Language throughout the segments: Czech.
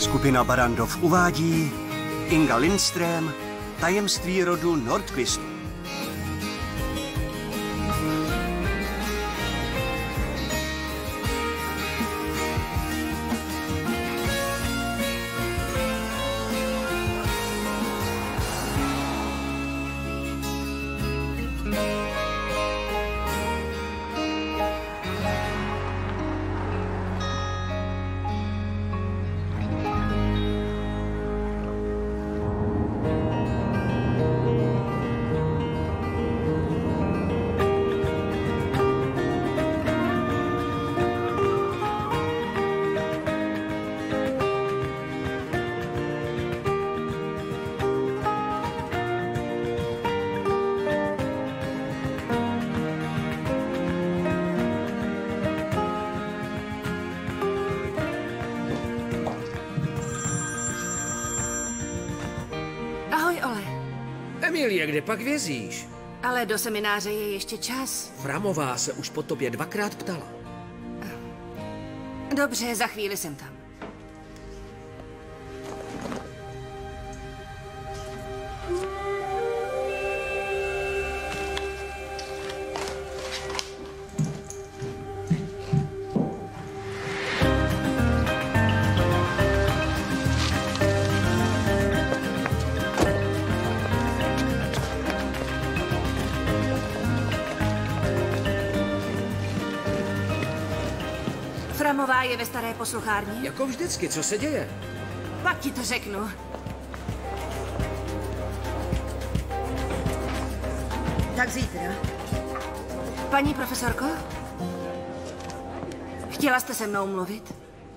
Skupina Barrandov uvádí Inga Lindström, Tajemství rodu Nordqvistů. Emilie, kde pak vězíš? Ale do semináře je ještě čas. Framová se už po tobě 2krát ptala. Dobře, za chvíli jsem tam. Framová je ve staré posluchárně? Jako vždycky, co se děje? Pak ti to řeknu. Tak zítra. Paní profesorko? Chtěla jste se mnou mluvit?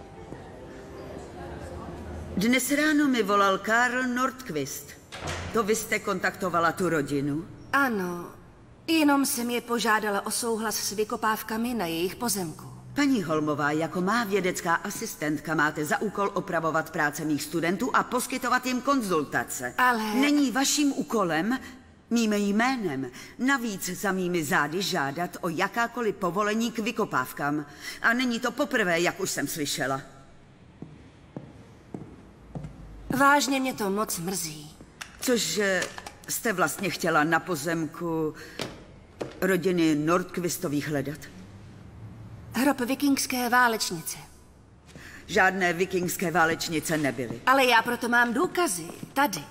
Dnes ráno mi volal Karl Nordqvist. To vy jste kontaktovala tu rodinu? Ano, jenom jsem je požádala o souhlas s vykopávkami na jejich pozemku. Paní Holmová, jako má vědecká asistentka máte za úkol opravovat práce mých studentů a poskytovat jim konzultace. Ale... Není vaším úkolem mým jménem navíc za mými zády žádat o jakákoliv povolení k vykopávkám. A není to poprvé, jak už jsem slyšela. Vážně mě to moc mrzí. Cože jste vlastně chtěla na pozemku rodiny Nordqvistových hledat? Hrob vikingské válečnice. Žádné vikingské válečnice nebyly. Ale já proto mám důkazy. Tady.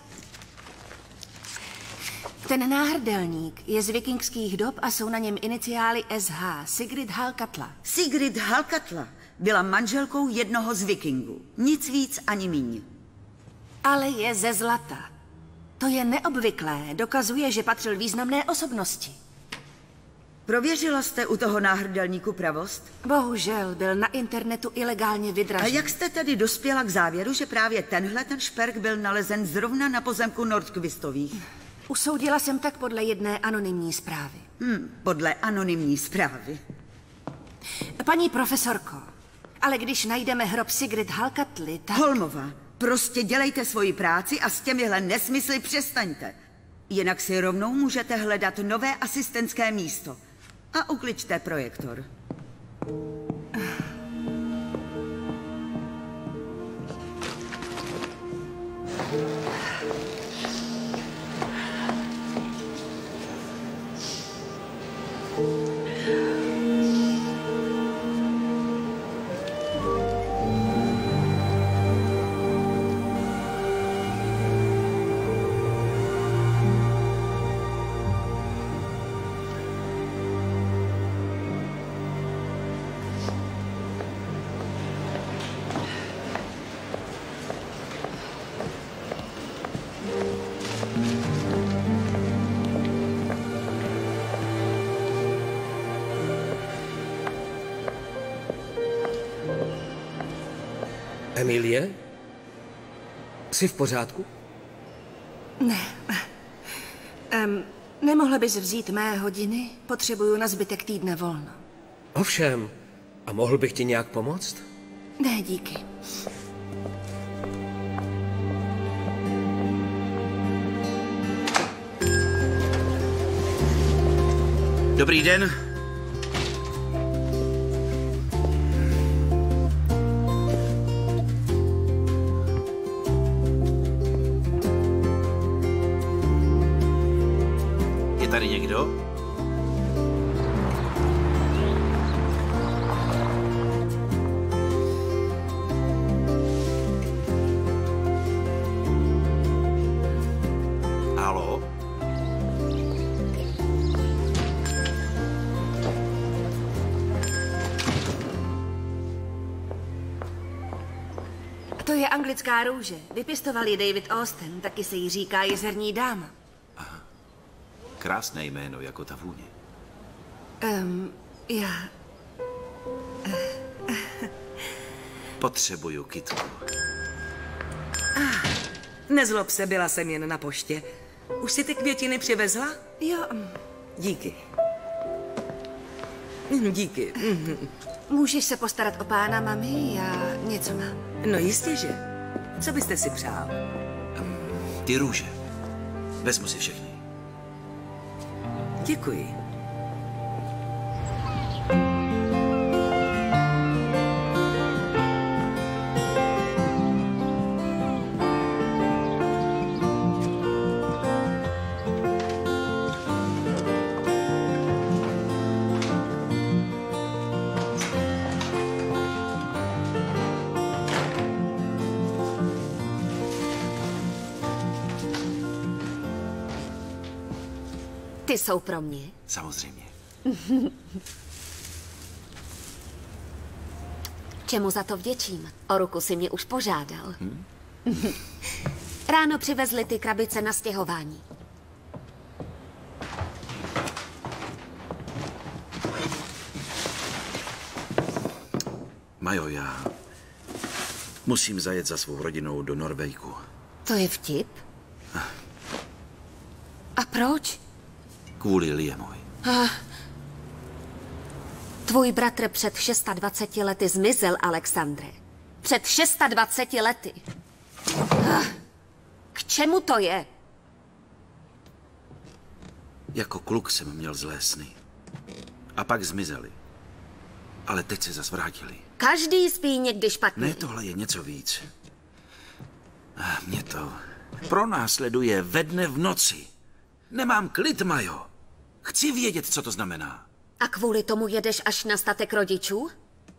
Ten náhrdelník je z vikingských dob a jsou na něm iniciály SH. Sigrid Hallkatla. Sigrid Hallkatla byla manželkou jednoho z vikingů. Nic víc ani míň. Ale je ze zlata. To je neobvyklé. Dokazuje, že patřil významné osobnosti. Prověřila jste u toho náhrdelníku pravost? Bohužel, byl na internetu ilegálně vydražen. A jak jste tedy dospěla k závěru, že právě tenhle ten šperk byl nalezen zrovna na pozemku Nordqvistových? Usoudila jsem tak podle jedné anonymní zprávy. Podle anonymní zprávy. Paní profesorko, ale když najdeme hrob Sigrid Hallkatly, tak... Holmová, prostě dělejte svoji práci a s těmihle nesmysly přestaňte. Jinak si rovnou můžete hledat nové asistentské místo. A ukličte projektor. Emilie? Jsi v pořádku? Ne. Nemohla bys vzít mé hodiny? Potřebuju na zbytek týdne volno. Ovšem. A mohl bych ti nějak pomoct? Ne, díky. Dobrý den. tady někdo? Haló? To je anglická růže. Vypěstoval ji David Austin, taky se jí říká jezerní dáma. Krásné jméno, jako ta vůně. Já... Potřebuju kytku. Nezlob se, byla jsem jen na poště. Už si ty květiny přivezla? Jo, Díky. Díky. můžeš se postarat o pána, mami? Já něco mám. No jistě, že. Co byste si přál? Ty růže. Vezmu si všechny. Děkuji. Ty jsou pro mě. Samozřejmě. Čemu za to vděčím? O ruku si mě už požádal. Ráno přivezli ty krabice na stěhování. Majo, já musím zajet za svou rodinou do Norvejku. To je vtip? A proč? Kvůli Liamovi. Tvůj bratr před 26 lety zmizel, Alexandre. Před 26 lety. K čemu to je? Jako kluk jsem měl zlé sny. A pak zmizeli. Ale teď se zas vrátili. Každý spí někdy špatně. Ne, tohle je něco víc. Mě to pronásleduje ve dne v noci. Nemám klid, Majo. Chci vědět, co to znamená. A kvůli tomu jedeš až na statek rodičů?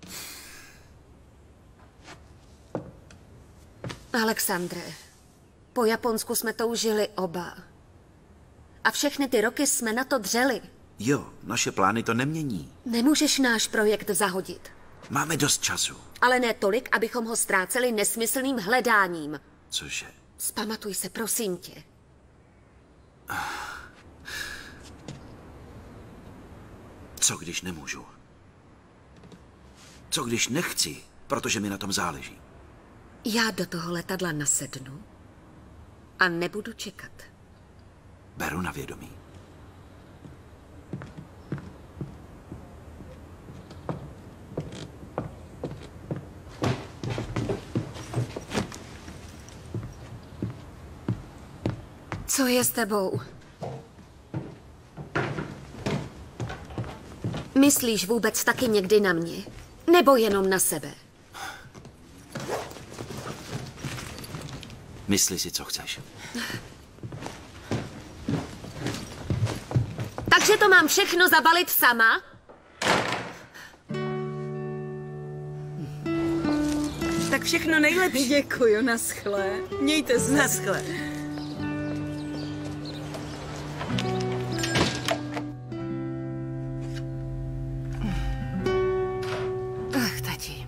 Alexandre, po Japonsku jsme toužili oba. A všechny ty roky jsme na to dřeli. Jo, naše plány to nemění. Nemůžeš náš projekt zahodit. Máme dost času. Ale ne tolik, abychom ho ztráceli nesmyslným hledáním. Cože? Vzpamatuj se, prosím tě. Co když nemůžu? Co když nechci, protože mi na tom záleží? Já do toho letadla nasednu a nebudu čekat. Beru na vědomí. Co je s tebou? Myslíš vůbec taky někdy na mě? Nebo jenom na sebe? Mysli si, co chceš. Takže to mám všechno zabalit sama? Tak všechno nejlepší. Děkuju, naschle. Mějte se. Naschle. Ach, tati.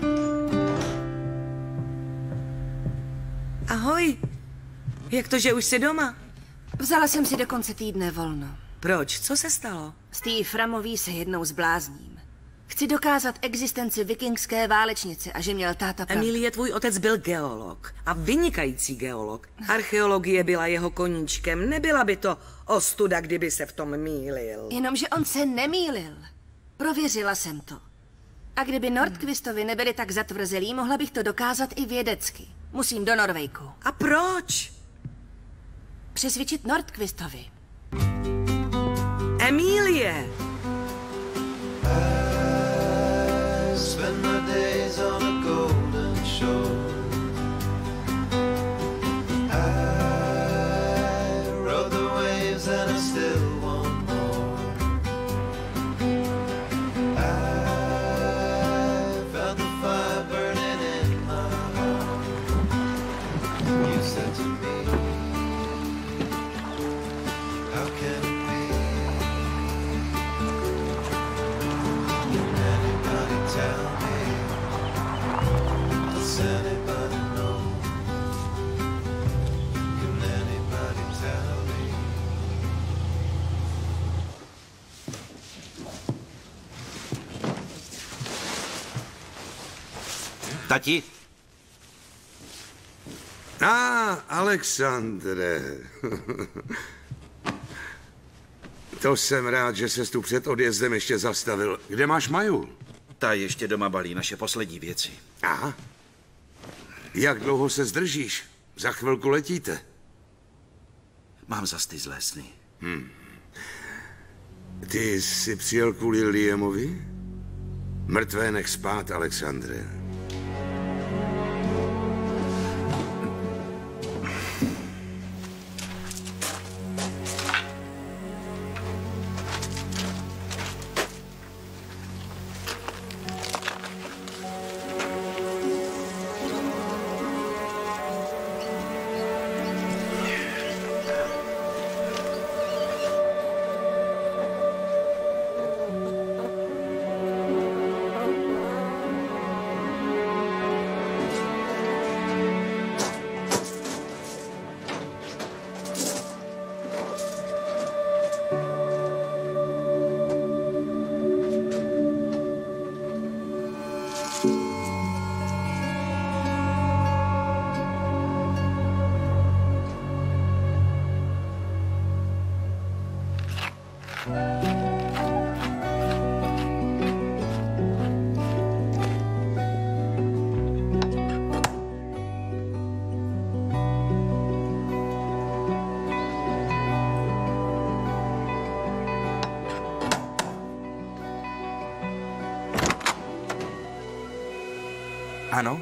Ahoj. Jak to, že už jsi doma? Vzala jsem si do konce týdne volno. Proč? Co se stalo? Steve Framový se jednou zblázním. Chci dokázat existenci vikingské válečnice a že měl táta pravdu. Emilie, tvůj otec byl geolog. A vynikající geolog. Archeologie byla jeho koníčkem. Nebyla by to ostuda, kdyby se v tom mýlil. Jenomže on se nemýlil. Prověřila jsem to. A kdyby Nordquistovi nebyli tak zatvrzelí, mohla bych to dokázat i vědecky. Musím do Norvejku. A proč? Přesvědčit Nordquistovi. Emilie! Spend my days on a golden shore. I rode the waves and I still want Tati? Alexandre. To jsem rád, že ses tu před odjezdem ještě zastavil. Kde máš Maju? Ta ještě doma balí naše poslední věci. Aha. Jak dlouho se zdržíš? Za chvilku letíte. Mám zas ty zlé sny. Ty jsi přijel kvůli Liamovi? Mrtvé nech spát, Alexandre. Ano?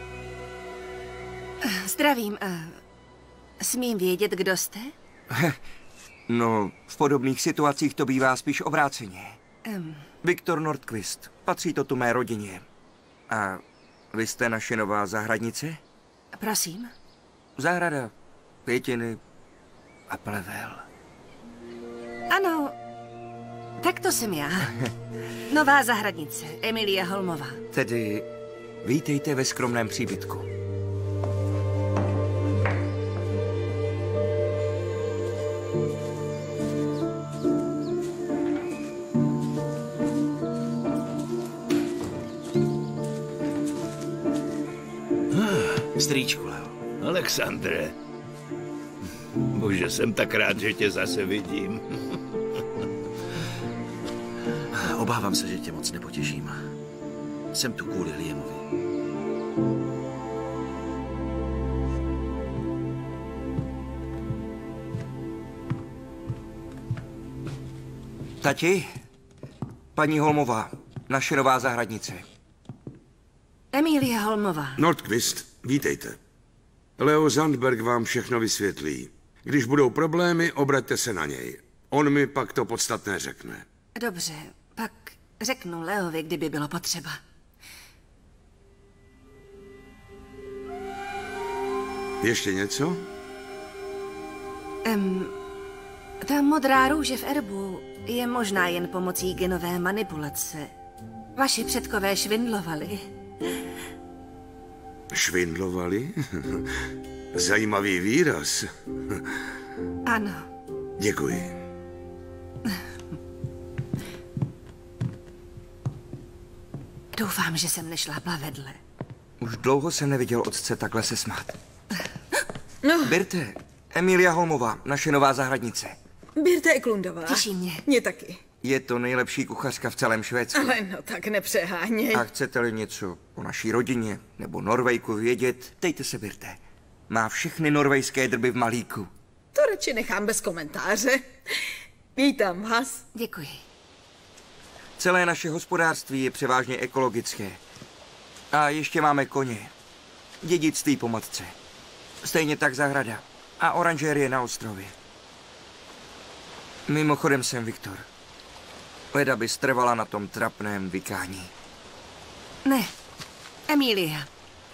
Zdravím. Smím vědět, kdo jste? No, v podobných situacích to bývá spíš obráceně. Viktor Nordquist. Patří to tu mé rodině. A vy jste naše nová zahradnice? Prosím? Zahrada, květiny a plevel. Ano, tak to jsem já. Nová zahradnice, Emilie Holmová. Tedy vítejte ve skromném příbytku. Strýčku, Leo. Alexandre. Bože, jsem tak rád, že tě zase vidím. Obávám se, že tě moc nepotěším. Jsem tu kvůli Liamovi. Tati, paní Holmová, naše nová zahradnice. Emilie Holmová. Nordquist, vítejte. Leo Zandberg vám všechno vysvětlí. Když budou problémy, obraťte se na něj. On mi pak to podstatné řekne. Dobře, pak řeknu Leovi, kdyby bylo potřeba. Ještě něco? Ta modrá růže v erbu je možná jen pomocí genové manipulace. Vaši předkové švindlovali. Švindlovali? Zajímavý výraz. Ano. Děkuji. Doufám, že jsem nešlápla vedle. Už dlouho jsem neviděl otce takhle se smát. No, Birte, Emilia Holmová, naše nová zahradnice. Birte Eklundová. Těší mě. Mě taky. Je to nejlepší kuchařka v celém Švédsku. Ale no tak nepřeháněj. A chcete-li něco o naší rodině nebo Norvejku vědět, dejte se Birte. Má všechny norvejské drby v malíku. To radši nechám bez komentáře. Vítám vás. Děkuji. Celé naše hospodářství je převážně ekologické. A ještě máme koně. Dědictví po matce. Stejně tak zahrada. A oranžérie na ostrově. Mimochodem jsem Viktor. Leda by strvala na tom trapném vykání. Ne, Emilia.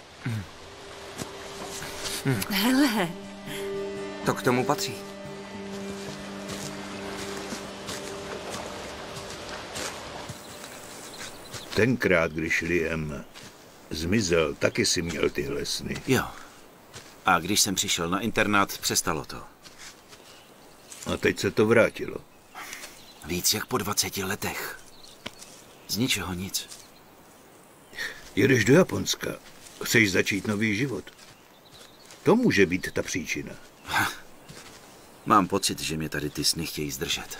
Hele. To k tomu patří. Tenkrát, když Liam zmizel, taky si měl tyhle sny. Jo. A když jsem přišel na internát, přestalo to. A teď se to vrátilo. Víc jak po 20 letech. Z ničeho nic. Jedeš do Japonska. Chceš začít nový život? To může být ta příčina. Mám pocit, že mě tady ty sny chtějí zdržet.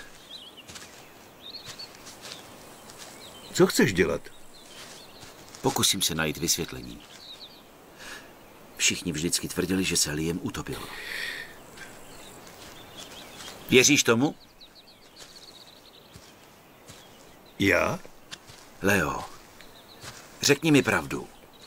Co chceš dělat? Pokusím se najít vysvětlení. Všichni vždycky tvrdili, že se Liam utopil. Věříš tomu? Já? Leo, řekni mi pravdu.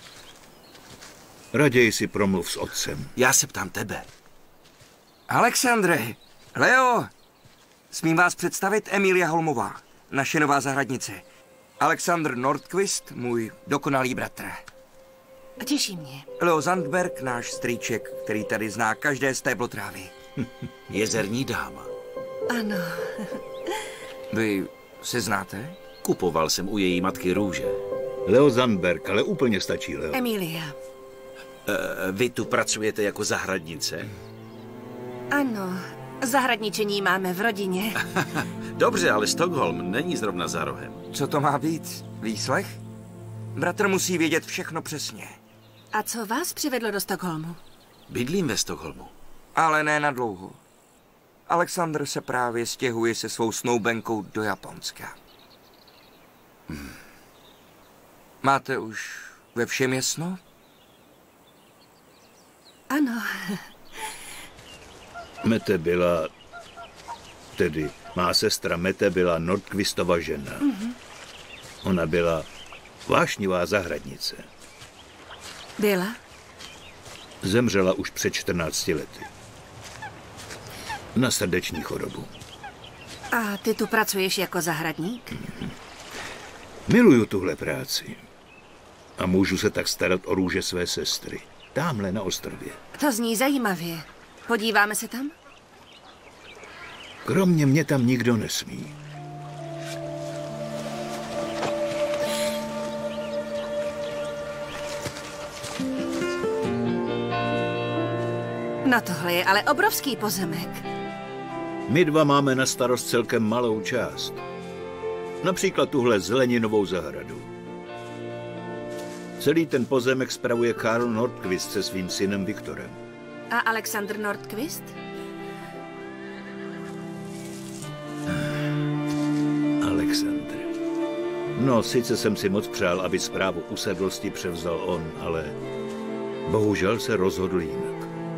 Raději si promluv s otcem. Já se ptám tebe. Alexandre, Leo, smím vás představit Emilia Holmová, naše nová zahradnice. Alexander Nordquist, můj dokonalý bratr. Těší mě. Leo Zandberg, náš strýček, který tady zná každé stéblo trávy. Jezerní dáma. Ano. Vy se znáte? Kupoval jsem u její matky růže. Leo Zandberg, ale úplně stačí, Leo. Emilia. Vy tu pracujete jako zahradnice? Ano, zahradničení máme v rodině. Dobře, ale Stockholm není zrovna za rohem. Co to má být? Výslech? Bratr musí vědět všechno přesně. A co vás přivedlo do Stockholmu? Bydlím ve Stockholmu. Ale ne na dlouho. Alexander se právě stěhuje se svou snoubenkou do Japonska. Máte už ve všem jasno? Ano. Mette byla, tedy má sestra Mette byla Nordquistova žena. Ona byla vášnivá zahradnice. Byla? Zemřela už před 14 lety. Na srdeční chorobu. A ty tu pracuješ jako zahradník? Miluju tuhle práci. A můžu se tak starat o růže své sestry. Támhle na ostrově. To zní zajímavě. Podíváme se tam? Kromě mě tam nikdo nesmí. No tohle je ale obrovský pozemek. My dva máme na starost celkem malou část. Například tuhle zeleninovou zahradu. Celý ten pozemek spravuje Karl Nordquist se svým synem Viktorem. A Alexander Nordquist? Alexander. No, sice jsem si moc přál, aby správu usedlosti převzal on, ale bohužel se rozhodl jinak.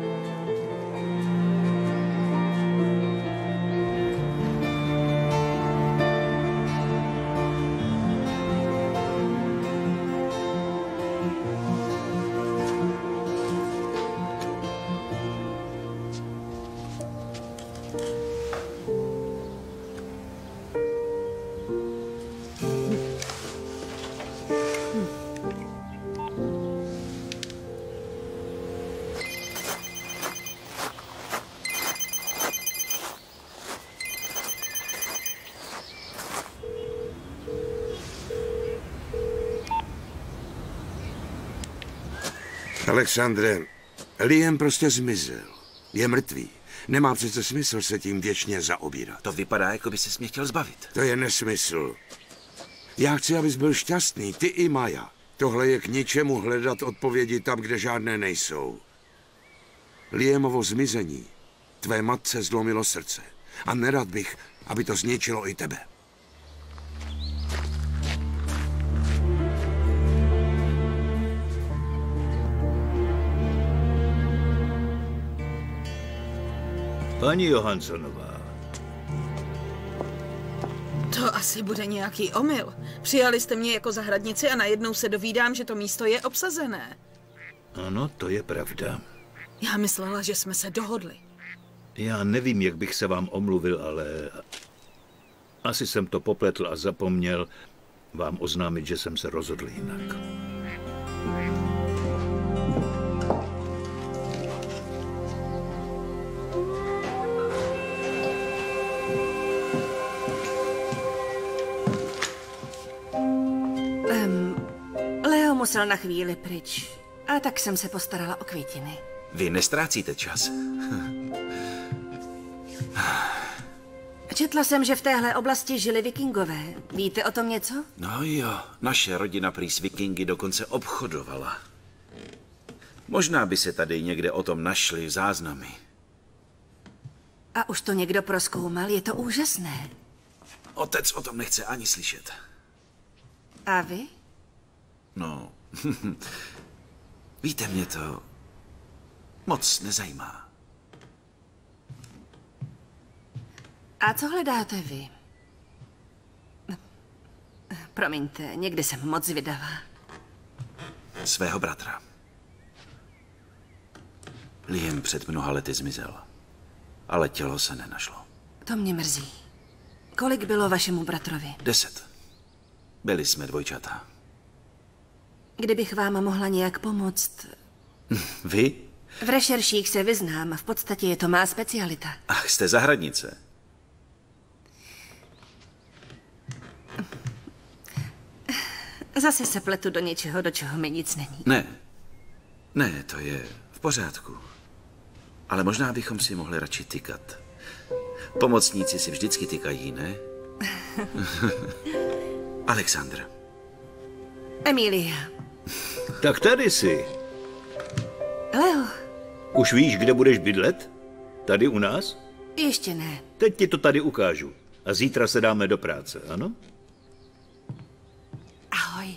Alexandre, Liam prostě zmizel. Je mrtvý. Nemá přece smysl se tím věčně zaobírat. To vypadá, jako by ses mě chtěl zbavit. To je nesmysl. Já chci, abys byl šťastný, ty i Maja. Tohle je k ničemu hledat odpovědi tam, kde žádné nejsou. Liamovo zmizení tvé matce zlomilo srdce. A nerad bych, aby to zničilo i tebe. Paní Johanssonová. To asi bude nějaký omyl. Přijali jste mě jako zahradnici a najednou se dovídám, že to místo je obsazené. Ano, to je pravda. Já myslela, že jsme se dohodli. Já nevím, jak bych se vám omluvil, ale asi jsem to popletl a zapomněl vám oznámit, že jsem se rozhodl jinak. Leo musel na chvíli pryč. A tak jsem se postarala o květiny. Vy nestrácíte čas. Četla jsem, že v téhle oblasti žili vikingové. Víte o tom něco? No jo, naše rodina prý s vikingy dokonce obchodovala. Možná by se tady někde o tom našly záznamy. A už to někdo prozkoumal, je to úžasné. Otec o tom nechce ani slyšet. A vy? No, víte, mě to moc nezajímá. A co hledáte vy? Promiňte, někdy jsem moc zvědavá. Svého bratra. Liam před mnoha lety zmizel, ale tělo se nenašlo. To mě mrzí. Kolik bylo vašemu bratrovi? 10. Byli jsme dvojčata. Kdybych vám mohla nějak pomoct... Vy? V rešerších se vyznám, v podstatě je to má specialita. Ach, jste zahradnice. Zase se pletu do něčeho, do čeho mi nic není. Ne, to je v pořádku. Ale možná bychom si mohli radši tykat. Pomocníci si vždycky tykají, ne? Alexandr. Emilia. Tak tady jsi. Leo. Už víš, kde budeš bydlet? Tady u nás? Ještě ne. Teď ti to tady ukážu. A zítra se dáme do práce, ano? Ahoj.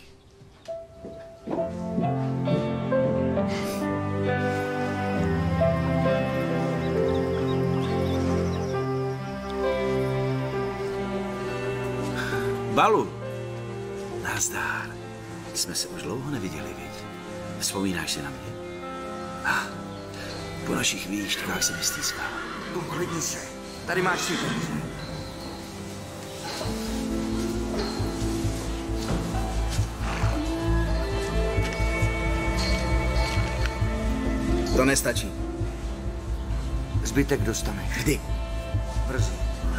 Balu. Nazdár. Jsme se už dlouho neviděli, viď? Vzpomínáš si na mě? Po našich výštkách se mi stýská. Uklidni se. Tady máš si peníze. To nestačí. Zbytek dostaneš. Kdy? Brzy.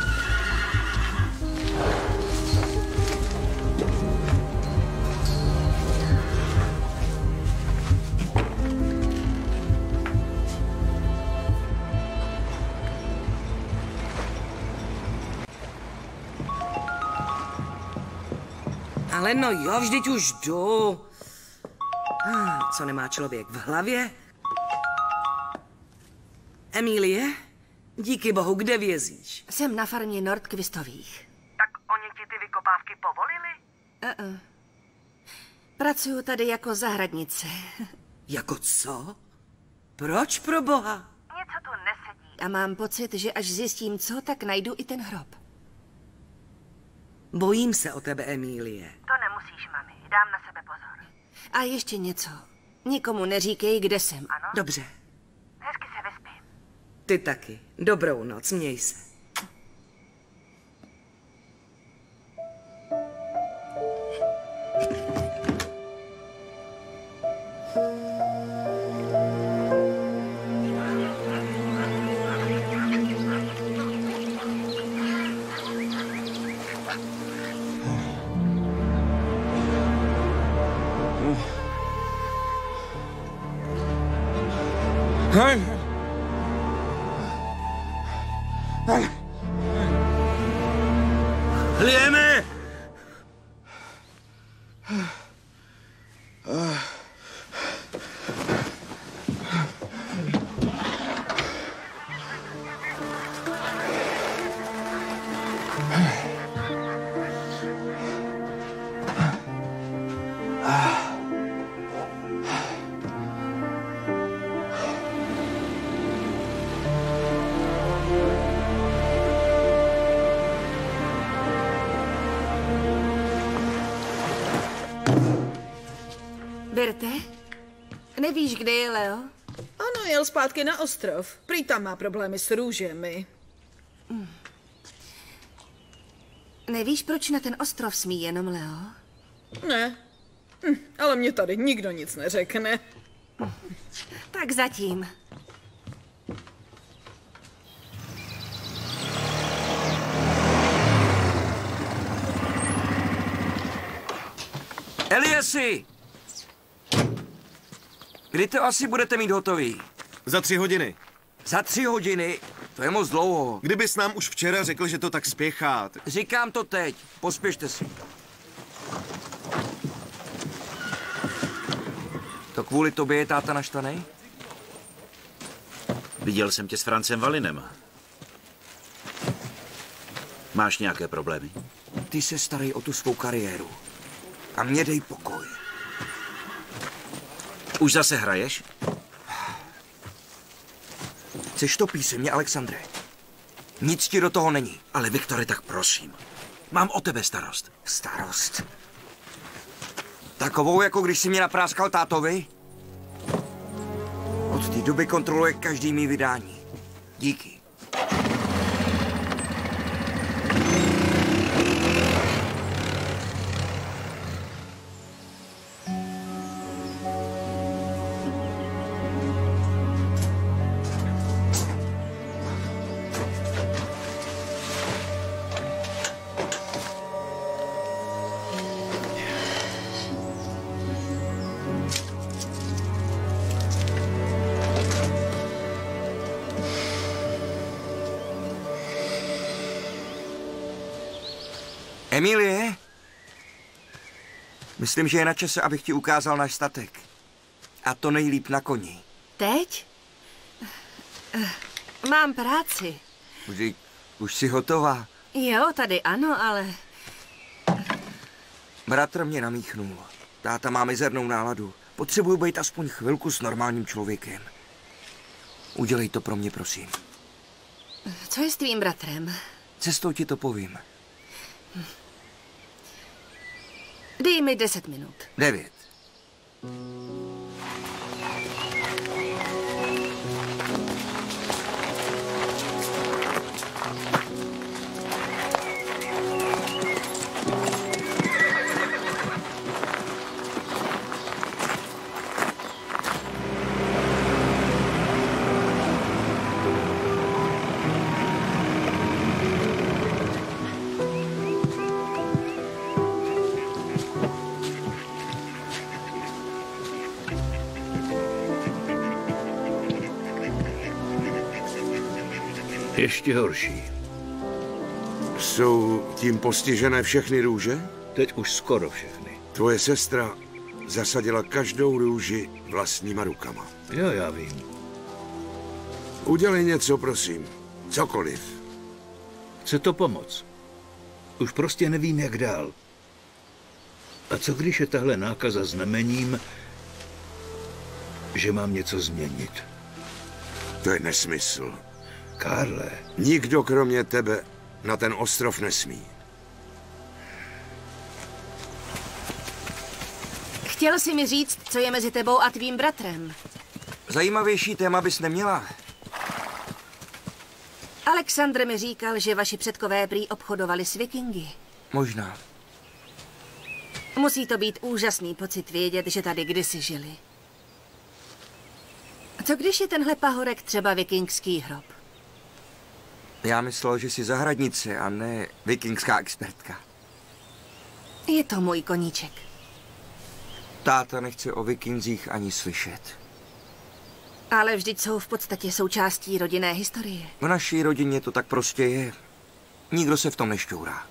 Ale no jo, vždyť už jdu. Co nemá člověk v hlavě? Emilie? Díky bohu, kde vězíš? Jsem na farmě Nordqvistových. Tak oni ti ty vykopávky povolili? Pracuju tady jako zahradnice. Jako co? Proč pro boha? Něco tu nesedí. A mám pocit, že až zjistím co, tak najdu i ten hrob. Bojím se o tebe, Emilie. To nemusíš, mami. Dám na sebe pozor. A ještě něco. Nikomu neříkej, kde jsem, ano? Dobře. Hezky se vyspí. Ty taky. Dobrou noc, měj se. Liame! Birte? Nevíš, kde je Leo? Ano, jel zpátky na ostrov. Prý tam má problémy s růžemi. Nevíš, proč na ten ostrov smí jenom Leo? Ne. Ale mě tady nikdo nic neřekne. Tak zatím. Eliasi! Kdy to asi budete mít hotový? Za 3 hodiny. Za 3 hodiny? To je moc dlouho. Kdybys nám už včera řekl, že to tak spěchá. Říkám to teď. Pospěšte si. To kvůli tobě je táta naštvaný? Viděl jsem tě s Francem Valinem. Máš nějaké problémy? Ty se starej o tu svou kariéru. A mě dej pokoj. Už zase hraješ? Chceš to písemně, Alexandre? Nic ti do toho není. Ale Viktore, tak prosím. Mám o tebe starost. Starost? Takovou, jako když jsi mě napráskal tátovi? Od té doby kontroluje každý mý vydání. Díky. Emilie? Myslím, že je na čase, abych ti ukázal náš statek. A to nejlíp na koni. Teď? Mám práci. Už jsi hotová? Jo, tady ano, ale... Bratr mě namíchnul. Táta má mizernou náladu. Potřebuju být aspoň chvilku s normálním člověkem. Udělej to pro mě, prosím. Co je s tvým bratrem? Cestou ti to povím. Dej mi 10 minut. 9. Ještě horší. Jsou tím postižené všechny růže? Teď už skoro všechny. Tvoje sestra zasadila každou růži vlastníma rukama. Jo, já vím. Udělej něco, prosím. Cokoliv. Chce to pomoct. Už prostě nevím, jak dál. A co když je tahle nákaza znamením, že mám něco změnit? To je nesmysl. Karle. Nikdo kromě tebe na ten ostrov nesmí. Chtěl jsi mi říct, co je mezi tebou a tvým bratrem. Zajímavější téma bys neměla. Alexandr mi říkal, že vaši předkové prý obchodovali s vikingy. Možná. Musí to být úžasný pocit vědět, že tady kdysi žili. Co když je tenhle pahorek třeba vikingský hrob? Já myslel, že jsi zahradnice a ne vikingská expertka. Je to můj koníček. Táta nechce o vikingzích ani slyšet. Ale vždyť jsou v podstatě součástí rodinné historie. V naší rodině to tak prostě je. Nikdo se v tom nešťourá.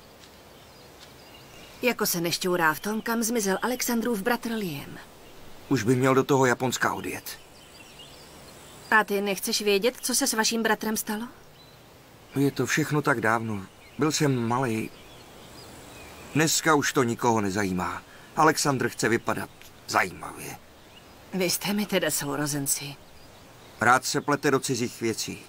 Jako se nešťourá v tom, kam zmizel Alexandrův bratr Liam. Už by měl do toho Japonska odjet. A ty nechceš vědět, co se s vaším bratrem stalo? Je to všechno tak dávno. Byl jsem malý. Dneska už to nikoho nezajímá. Alexandr chce vypadat zajímavě. Vy jste mi teda sourozenci. Rád se plete do cizích věcí.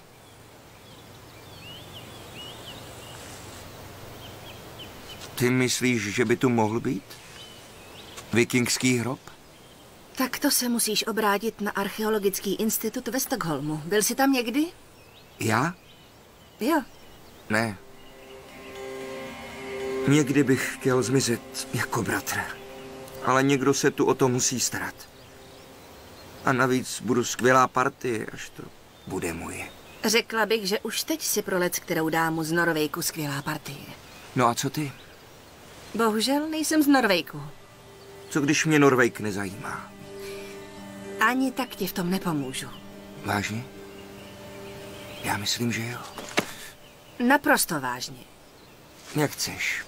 Ty myslíš, že by tu mohl být? Vikingský hrob? Tak to se musíš obrátit na archeologický institut ve Stockholmu. Byl jsi tam někdy? Já? Jo. Ne. Někdy bych chtěl zmizet jako bratr. Ale někdo se tu o to musí starat. A navíc budu skvělá partie, až to bude moje. Řekla bych, že už teď si pro lec, kterou dámu z Norvejku skvělá partie. No a co ty? Bohužel nejsem z Norvejku. Co když mě Norvejk nezajímá? Ani tak ti v tom nepomůžu. Vážně? Já myslím, že jo. Naprosto vážně. Jak chceš.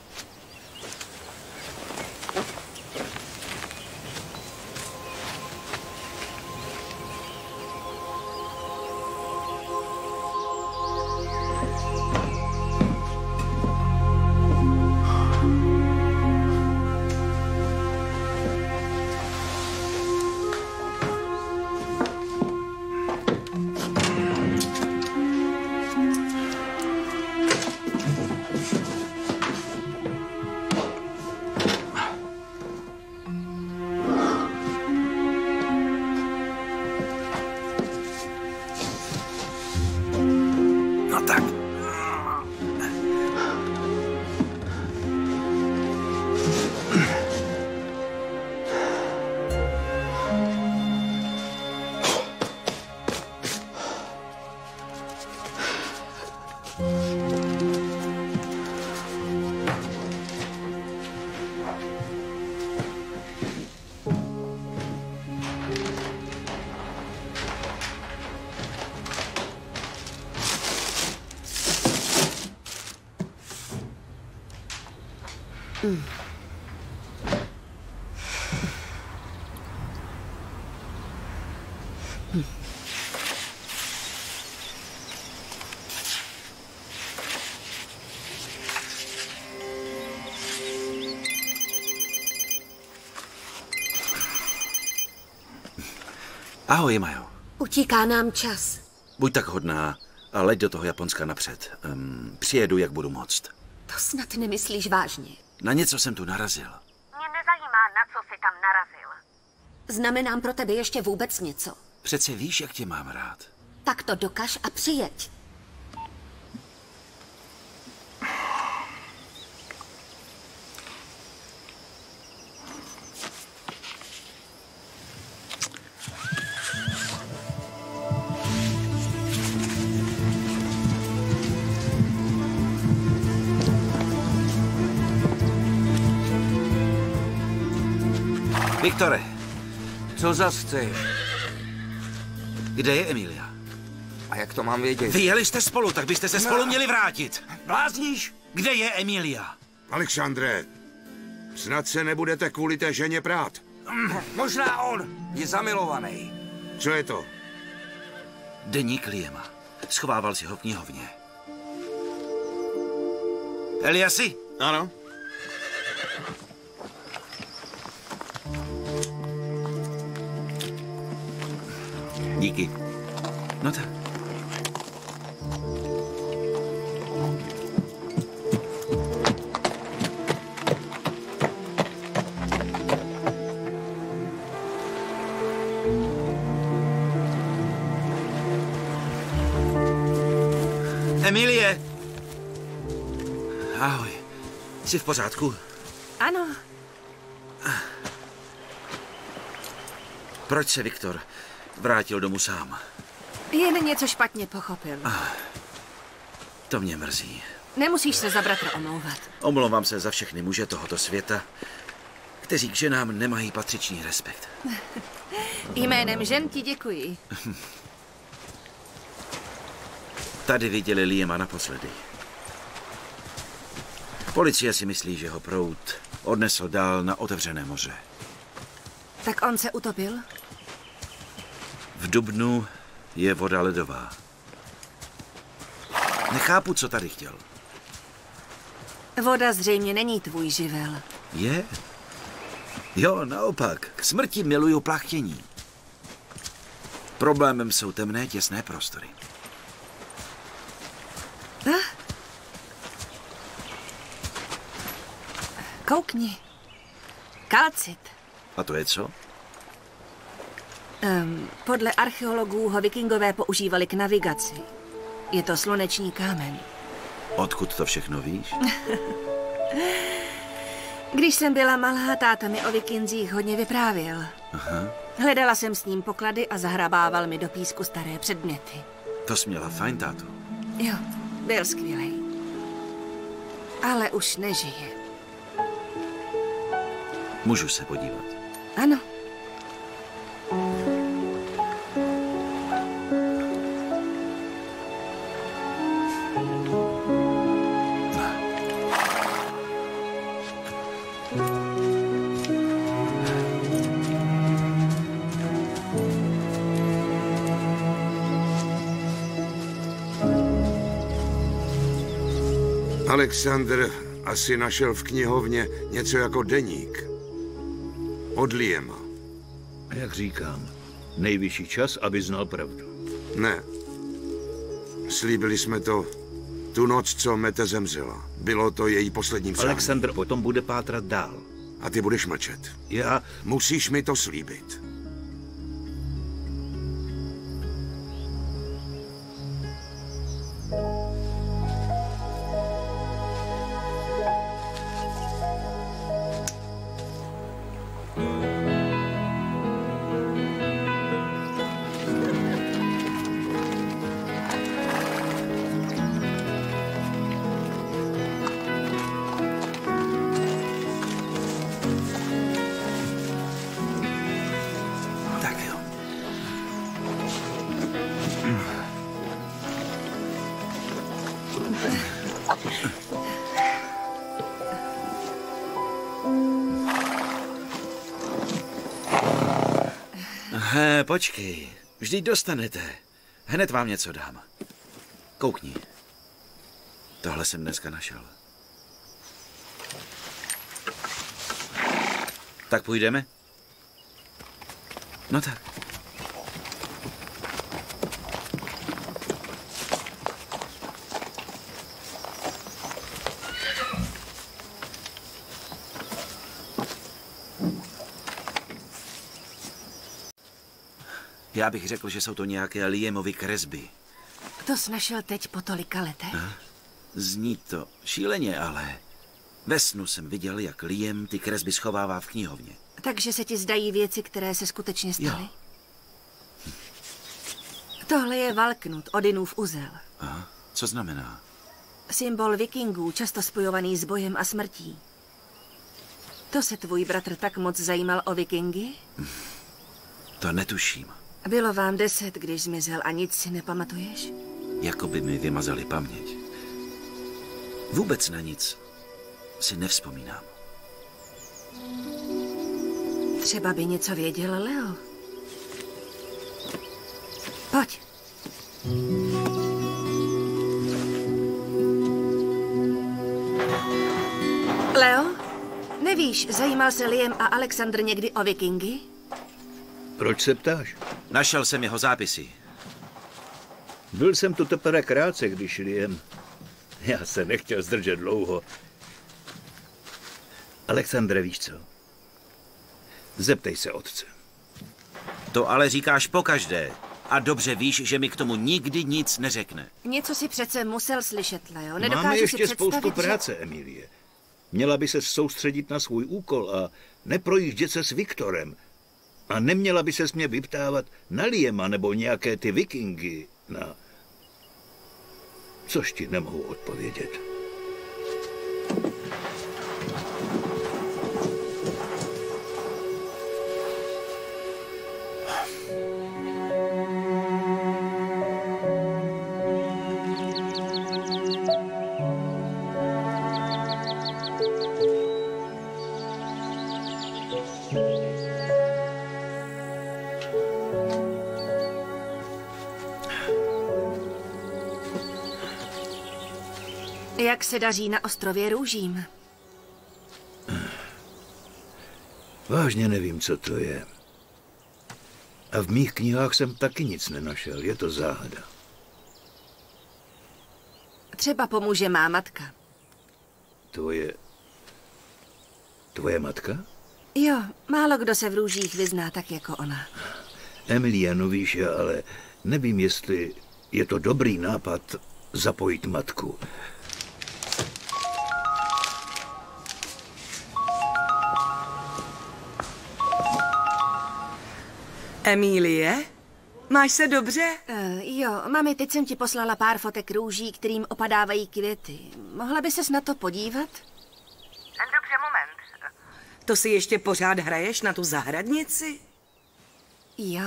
Ahoj, Majo. Utíká nám čas. Buď tak hodná a leď do toho Japonska napřed. Přijedu, jak budu moct. To snad nemyslíš vážně. Na něco jsem tu narazil. Mě nezajímá, na co jsi tam narazil. Znamenám pro tebe ještě vůbec něco. Přece víš, jak tě mám rád. Tak to dokaž a přijeď. Viktore, Co zas chceš? kde je Emilia? A jak to mám vědět? Vyjeli jste spolu, tak byste se spolu měli vrátit. Blázníš? Kde je Emilia? Alexandre, snad se nebudete kvůli té ženě prát. Možná on je zamilovaný. Co je to? Deník Liema. Schovával si ho v knihovně. Eliasi? Ano. Díky. No tak. Emilie! Ahoj. Jsi v pořádku? Ano, Proč se Viktor vrátil domů sám? jen něco špatně pochopil. To mě mrzí. Nemusíš se za bratra omlouvat. Omlouvám se za všechny muže tohoto světa, kteří k ženám nemají patřičný respekt. Jménem žen ti děkuji. Tady viděli Liema naposledy. Policie si myslí, že ho proud odnesl dál na otevřené moře. Tak on se utopil? V dubnu je voda ledová. Nechápu, co tady chtěl. Voda zřejmě není tvůj živel. Je? Jo, naopak. K smrti miluju plachtění. Problémem jsou temné, těsné prostory. Koukni. Kalcit. A to je co? Podle archeologů ho vikingové používali k navigaci. Je to sluneční kámen. Odkud to všechno víš? Když jsem byla malá, táta mi o vikinzích hodně vyprávěl. Aha, Hledala jsem s ním poklady a zahrabával mi do písku staré předměty. to jsi měla fajn tátu. Jo, byl skvělej. Ale už nežije. Můžu se podívat? Ano. Alexander asi našel v knihovně něco jako deník. Od Liema. Jak říkám, nejvyšší čas, aby znal pravdu. Ne. Slíbili jsme to tu noc, co Mete zemřela. Bylo to její poslední přání. Alexander potom bude pátrat dál. A ty budeš mlčet. Já... Musíš mi to slíbit. Tak jo. Počkej, vždyť dostanete. Hned vám něco dám. Koukni. Tohle jsem dneska našel. Tak půjdeme? No tak. Já bych řekl, že jsou to nějaké Liemovy kresby. To jsi našel teď po tolika letech? Zní to šíleně, ale ve snu jsem viděl, jak Liam ty kresby schovává v knihovně. Takže se ti zdají věci, které se skutečně staly? Jo. Tohle je Valknut, Odinův uzel. Aha, co znamená? Symbol vikingů, často spojovaný s bojem a smrtí. To se tvůj bratr tak moc zajímal o vikingy? To netuším. Bylo vám 10, když zmizel a nic si nepamatuješ? Jako by mi vymazali paměť. Vůbec na nic si nevzpomínám. Třeba by něco věděl Leo. Pojď. Leo, nevíš, zajímal se Liam a Alexandr někdy o vikingy? Proč se ptáš? Našel jsem jeho zápisy. Byl jsem tu teprve krátce, když Liam. Já se nechtěl zdržet dlouho. Alexandre, víš co? Zeptej se otce. To ale říkáš pokaždé. A dobře víš, že mi k tomu nikdy nic neřekne. Něco si přece musel slyšet, Leo. Máme Nedokážu ještě si představit, spoustu práce, Emilie. Měla by se soustředit na svůj úkol a neprojíždět se s Viktorem. A neměla by ses mě vyptávat na Liema nebo nějaké ty vikingy. Na... Což ti nemohu odpovědět. Jak se daří na ostrově Růžím? Vážně nevím, co to je. A v mých knihách jsem taky nic nenašel. Je to záhada. Třeba pomůže má matka. Tvoje matka? Jo, málo kdo se v růžích vyzná tak jako ona. Emiliano, víš, ale nevím, jestli je to dobrý nápad zapojit matku. Emilie? Máš se dobře? Jo, mami, teď jsem ti poslala pár fotek růží, kterým opadávají květy. Mohla by ses na to podívat? Dobře, moment. To si ještě pořád hraješ na tu zahradnici? Jo.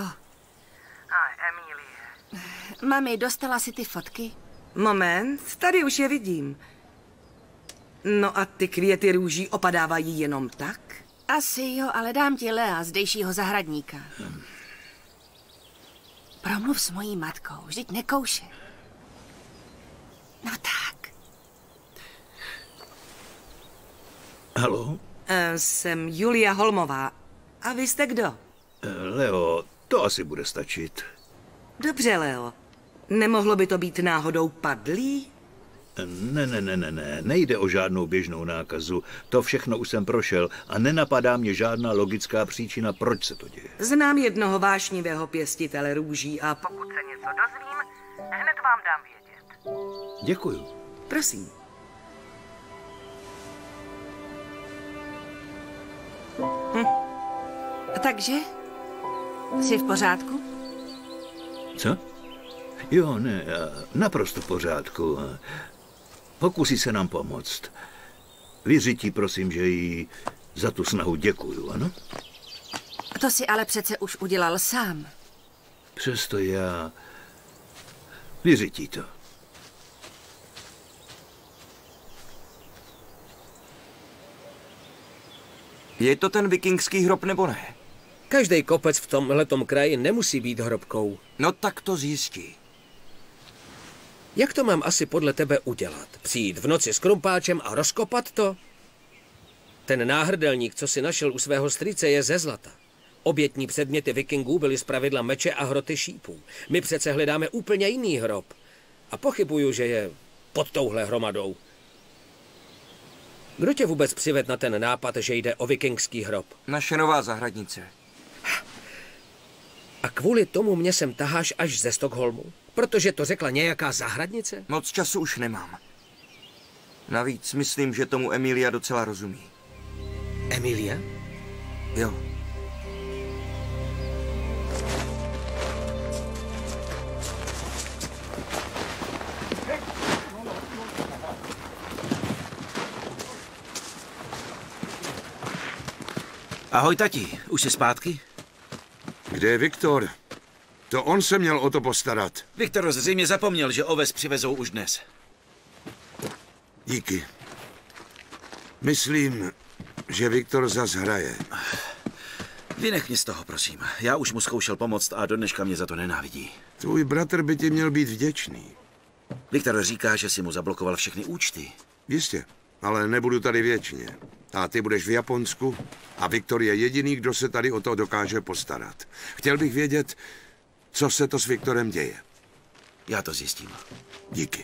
Emilie. Mami, dostala si ty fotky? Moment, tady už je vidím. No a ty květy růží opadávají jenom tak? Asi jo, ale dám ti Lea, zdejšího zahradníka. Promluv s mojí matkou, vždyť nekouše. No tak. Haló? Jsem Julia Holmová. A vy jste kdo? Leo, to asi bude stačit. Dobře, Leo. Nemohlo by to být náhodou padlý? Ne, nejde o žádnou běžnou nákazu. To všechno už jsem prošel a nenapadá mě žádná logická příčina, proč se to děje. Znám jednoho vášnivého pěstitele růží a pokud se něco dozvím, hned vám dám vědět. Děkuju. Prosím. Takže? Jsi v pořádku? Co? Jo, ne, naprosto v pořádku. Pokusí se nám pomoct. Vyřití, prosím, že jí za tu snahu děkuju, ano? To si ale přece už udělal sám. Přesto já... Vyřití to. Je to ten vikingský hrob nebo ne? Každý kopec v tomhletom kraji nemusí být hrobkou. No tak to zjistí. Jak to mám asi podle tebe udělat? Přijít v noci s krumpáčem a rozkopat to? Ten náhrdelník, co si našel u svého strýce, je ze zlata. Obětní předměty vikingů byly zpravidla meče a hroty šípů. My přece hledáme úplně jiný hrob. A pochybuju, že je pod touhle hromadou. Kdo tě vůbec přivedl na ten nápad, že jde o vikingský hrob? Naše nová zahradnice. A kvůli tomu mě sem taháš až ze Stockholmu? Protože to řekla nějaká zahradnice? Moc času už nemám. Navíc myslím, že tomu Emilia docela rozumí. Emilia? Jo. Ahoj, tati. Už jsi zpátky? Kde je Viktor? To on se měl o to postarat. Viktor zřejmě zapomněl, že oves přivezou už dnes. Díky. Myslím, že Viktor zas hraje. Vynech mě z toho, prosím. Já už mu zkoušel pomoct a do dneška mě za to nenávidí. Tvůj bratr by ti měl být vděčný. Viktor říká, že si mu zablokoval všechny účty. Jistě, ale nebudu tady věčně. A ty budeš v Japonsku a Viktor je jediný, kdo se tady o to dokáže postarat. Chtěl bych vědět, co se to s Viktorem děje. Já to zjistím. Díky.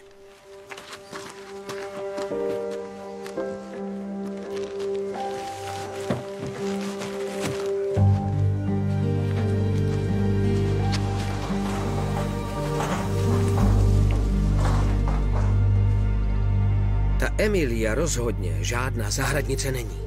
Ta Emilia rozhodně žádná zahradnice není.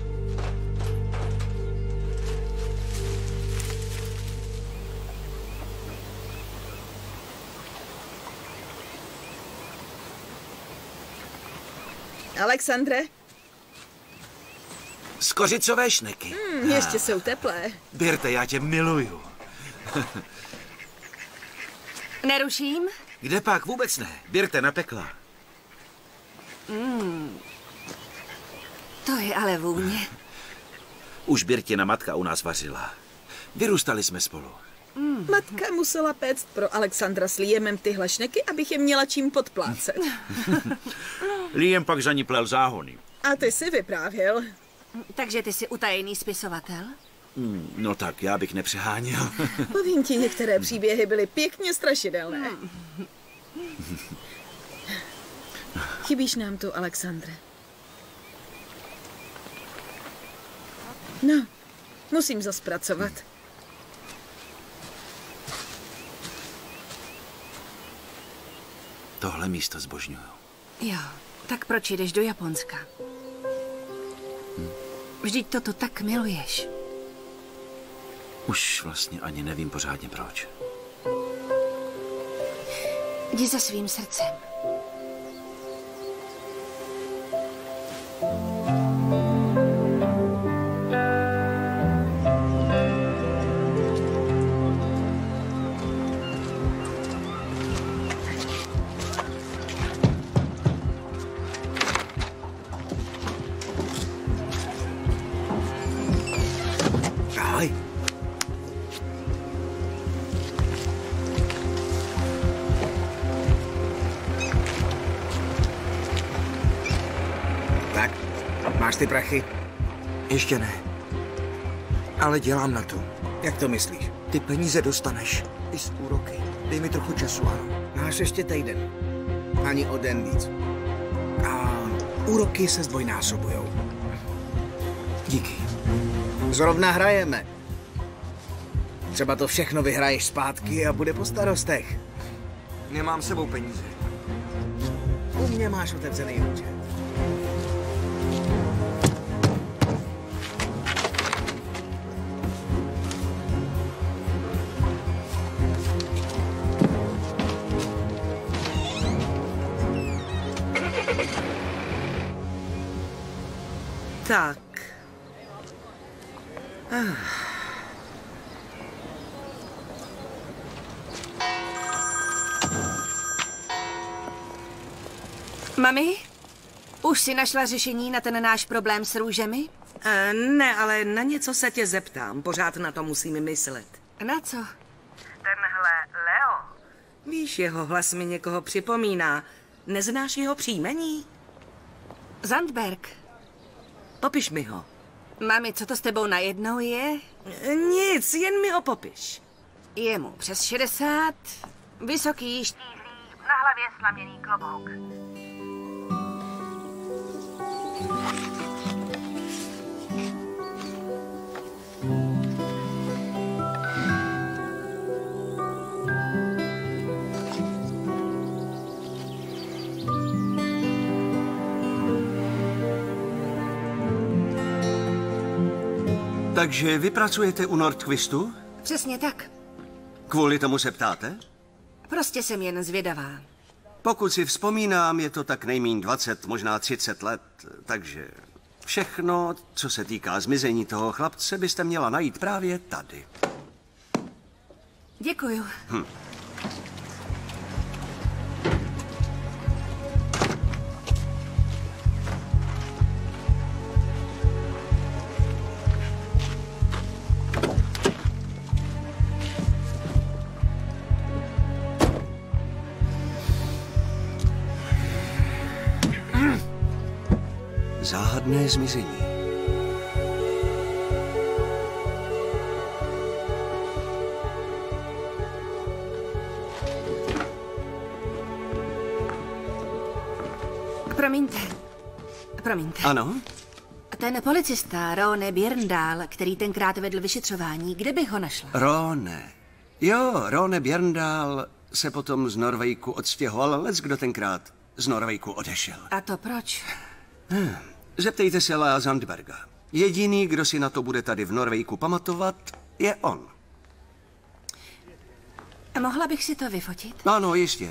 Alexandre? Skořicové šneky. Ještě jsou teplé. Birte, já tě miluju. Neruším? Kde pak? Vůbec ne. Birte napekla. To je ale vůně. Už Birtina matka u nás vařila. Vyrůstali jsme spolu. Matka musela péct pro Alexandra s Liamem tyhle šneky, abych je měla čím podplácet. Liam pak za ní plel záhony. A ty si vyprávěl. Takže ty jsi utajený spisovatel? No tak, já bych nepřeháněl. Povím ti, některé příběhy byly pěkně strašidelné. Chybíš nám tu, Alexandre. No, musím zas pracovat. Tohle místo zbožňuju. Jo, tak proč jdeš do Japonska? Vždyť toto tak miluješ. Už vlastně ani nevím pořádně proč. Jdi za svým srdcem. Ahoj. Tak, máš ty prachy? Ještě ne. Ale dělám na to. Jak to myslíš? Ty peníze dostaneš. I z úroky. Dej mi trochu času, ano. Máš ještě týden. Ani o den víc. A úroky se zdvojnásobujou. Díky. Zrovna hrajeme. Třeba to všechno vyhraješ zpátky a bude po starostech. Nemám sebou peníze. U mě máš otevřený účet. Tak. Mami, už si našla řešení na ten náš problém s růžemi? Ne, ale na něco se tě zeptám. Pořád na to musím myslet. Na co? Tenhle Leo. Víš, jeho hlas mi někoho připomíná. Neznáš jeho příjmení? Zandberg. Popiš mi ho. Mami, co to s tebou najednou je? Nic, jen mi ho popiš. Je mu přes 60, vysoký, štíhlý, na hlavě slaměný klobouk. Takže vy pracujete u Nordquistu? Přesně tak. Kvůli tomu se ptáte? Prostě jsem jen zvědavá. Pokud si vzpomínám, je to tak nejmíň 20, možná 30 let, takže všechno, co se týká zmizení toho chlapce, byste měla najít právě tady. Děkuju. Záhadné zmizení. Promiňte. Ano? Ten policista, Rone Bjerndal, který tenkrát vedl vyšetřování, kde bych ho našla? Rone. Jo, Rone Bjerndal se potom z Norvejku odstěhoval, ale kdo tenkrát z Norvejku odešel. A to proč? Zeptejte se Lea Zandberga. Jediný, kdo si na to bude tady v Norvejku pamatovat, je on. Mohla bych si to vyfotit? Ano, jistě.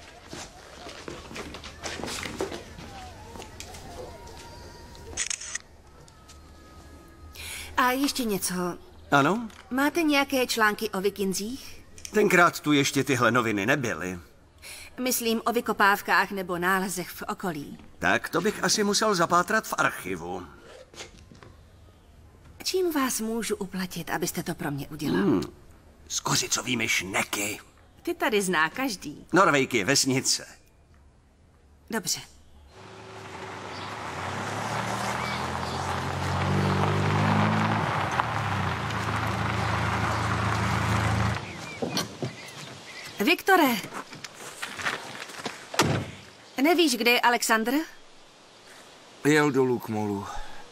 A ještě něco. Ano? Máte nějaké články o vikinzích? Tenkrát tu ještě tyhle noviny nebyly. Myslím o vykopávkách nebo nálezech v okolí. Tak to bych asi musel zapátrat v archivu. Čím vás můžu uplatit, abyste to pro mě udělal? S kořicovými šneky. Ty tady zná každý. Norvejk je vesnice. Dobře. Viktore! Nevíš, kde je Alexandr? Jel dolů k molu.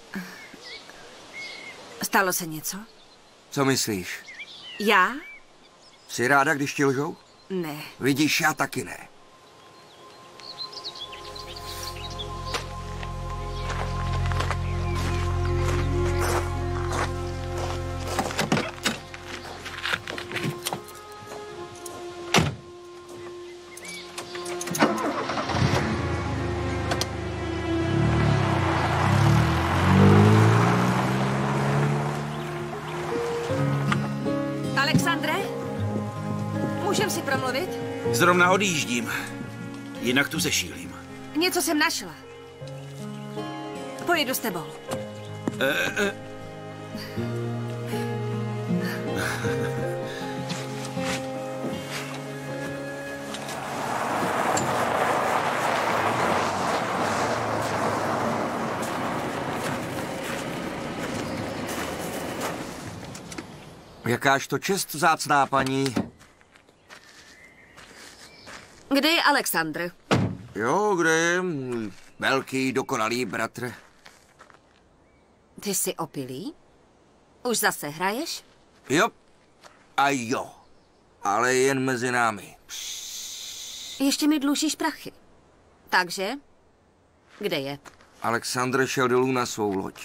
Stalo se něco? Co myslíš? Já? Jsi ráda, když ti lžou? Ne. Vidíš, já taky ne. Alexandre? Můžem si promluvit? Zrovna odjíždím. Jinak tu zešílím. Něco jsem našla. Pojedu s tebou. Jakáž to čest, vzácná paní. Kde je Alexandr? Jo, kde je můj velký, dokonalý bratr? Ty jsi opilý? Už zase hraješ? Jo a jo, ale jen mezi námi. Ještě mi dlužíš prachy. Takže? Kde je? Alexandr šel dolů na svou loď.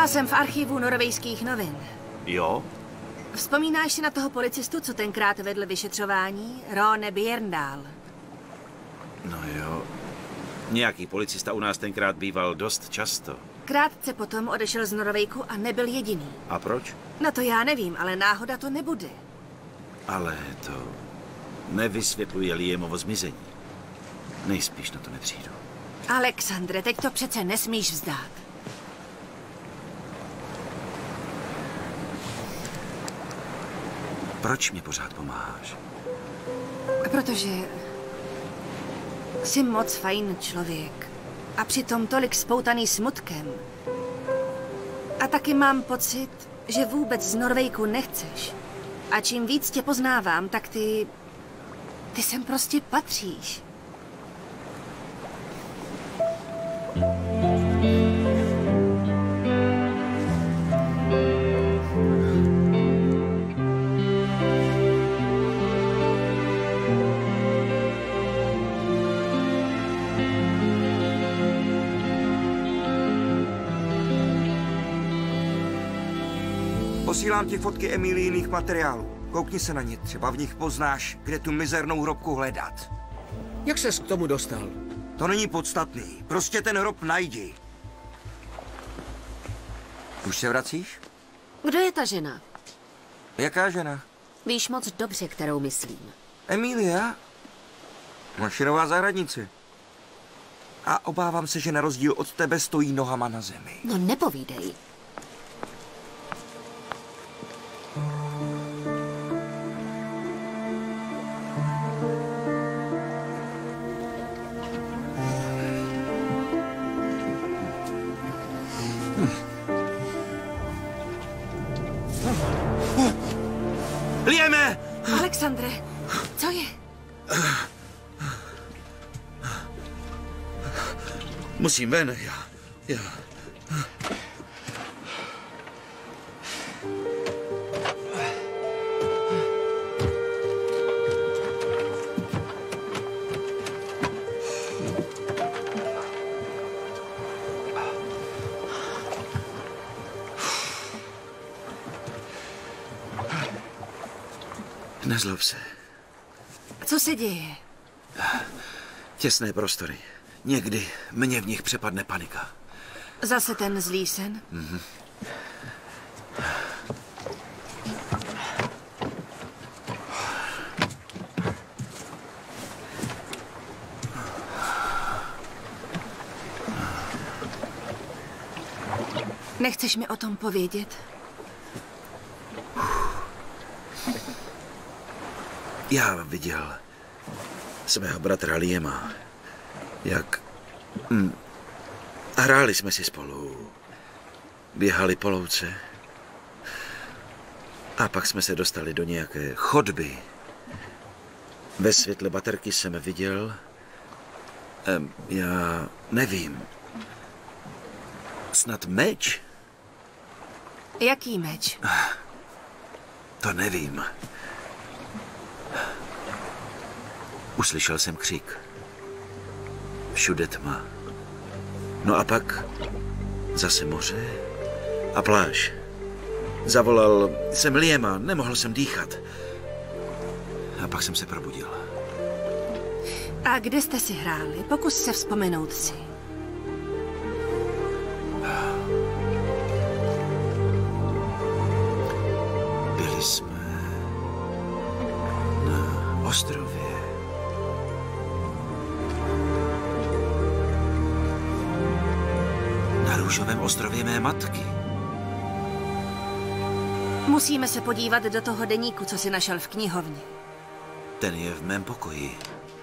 Byla jsem v archivu norvejských novin. Jo? Vzpomínáš si na toho policistu, co tenkrát vedl vyšetřování? Rone Bjørndal. No jo. Nějaký policista u nás tenkrát býval dost často. Krátce potom odešel z Norvejku a nebyl jediný. A proč? No to já nevím, ale náhoda to nebude. Ale to nevysvětluje Liemovo zmizení. Nejspíš na to nepřijdu. Alexandre, teď to přece nesmíš vzdát. Proč mi pořád pomáháš? Protože jsi moc fajn člověk a přitom tolik spoutaný smutkem. A taky mám pocit, že vůbec z Norvejku nechceš. A čím víc tě poznávám, tak ty sem prostě patříš. Posílám ti fotky Emilijných materiálů. Koukni se na ně, třeba v nich poznáš, kde tu mizernou hrobku hledat. Jak ses k tomu dostal? To není podstatný. Prostě ten hrob najdi. Už se vracíš? Kdo je ta žena? Jaká žena? Víš moc dobře, kterou myslím. Emilia? Naše nová zahradnice. A obávám se, že na rozdíl od tebe stojí nohama na zemi. No nepovídej. Lieme! Alexandre, co je? Musím ven, já. Nezlob se. Co se děje? Těsné prostory. Někdy mě v nich přepadne panika. Zase ten zlý sen? Mhm. Nechceš mi o tom povědět? Já viděl svého bratra Liema, jak hráli jsme si spolu, běhali po louce a pak jsme se dostali do nějaké chodby. Ve světle baterky jsem viděl, já nevím, snad meč? Jaký meč? To nevím. Uslyšel jsem křik. Všude tma. No a pak zase moře a pláž. Zavolal jsem Liema, nemohl jsem dýchat. A pak jsem se probudil. A kde jste si hráli? Pokus se vzpomenout si. Byli jsme na ostrově. Na růžovém ostrově mé matky. Musíme se podívat do toho deníku, co si našel v knihovně. Ten je v mém pokoji.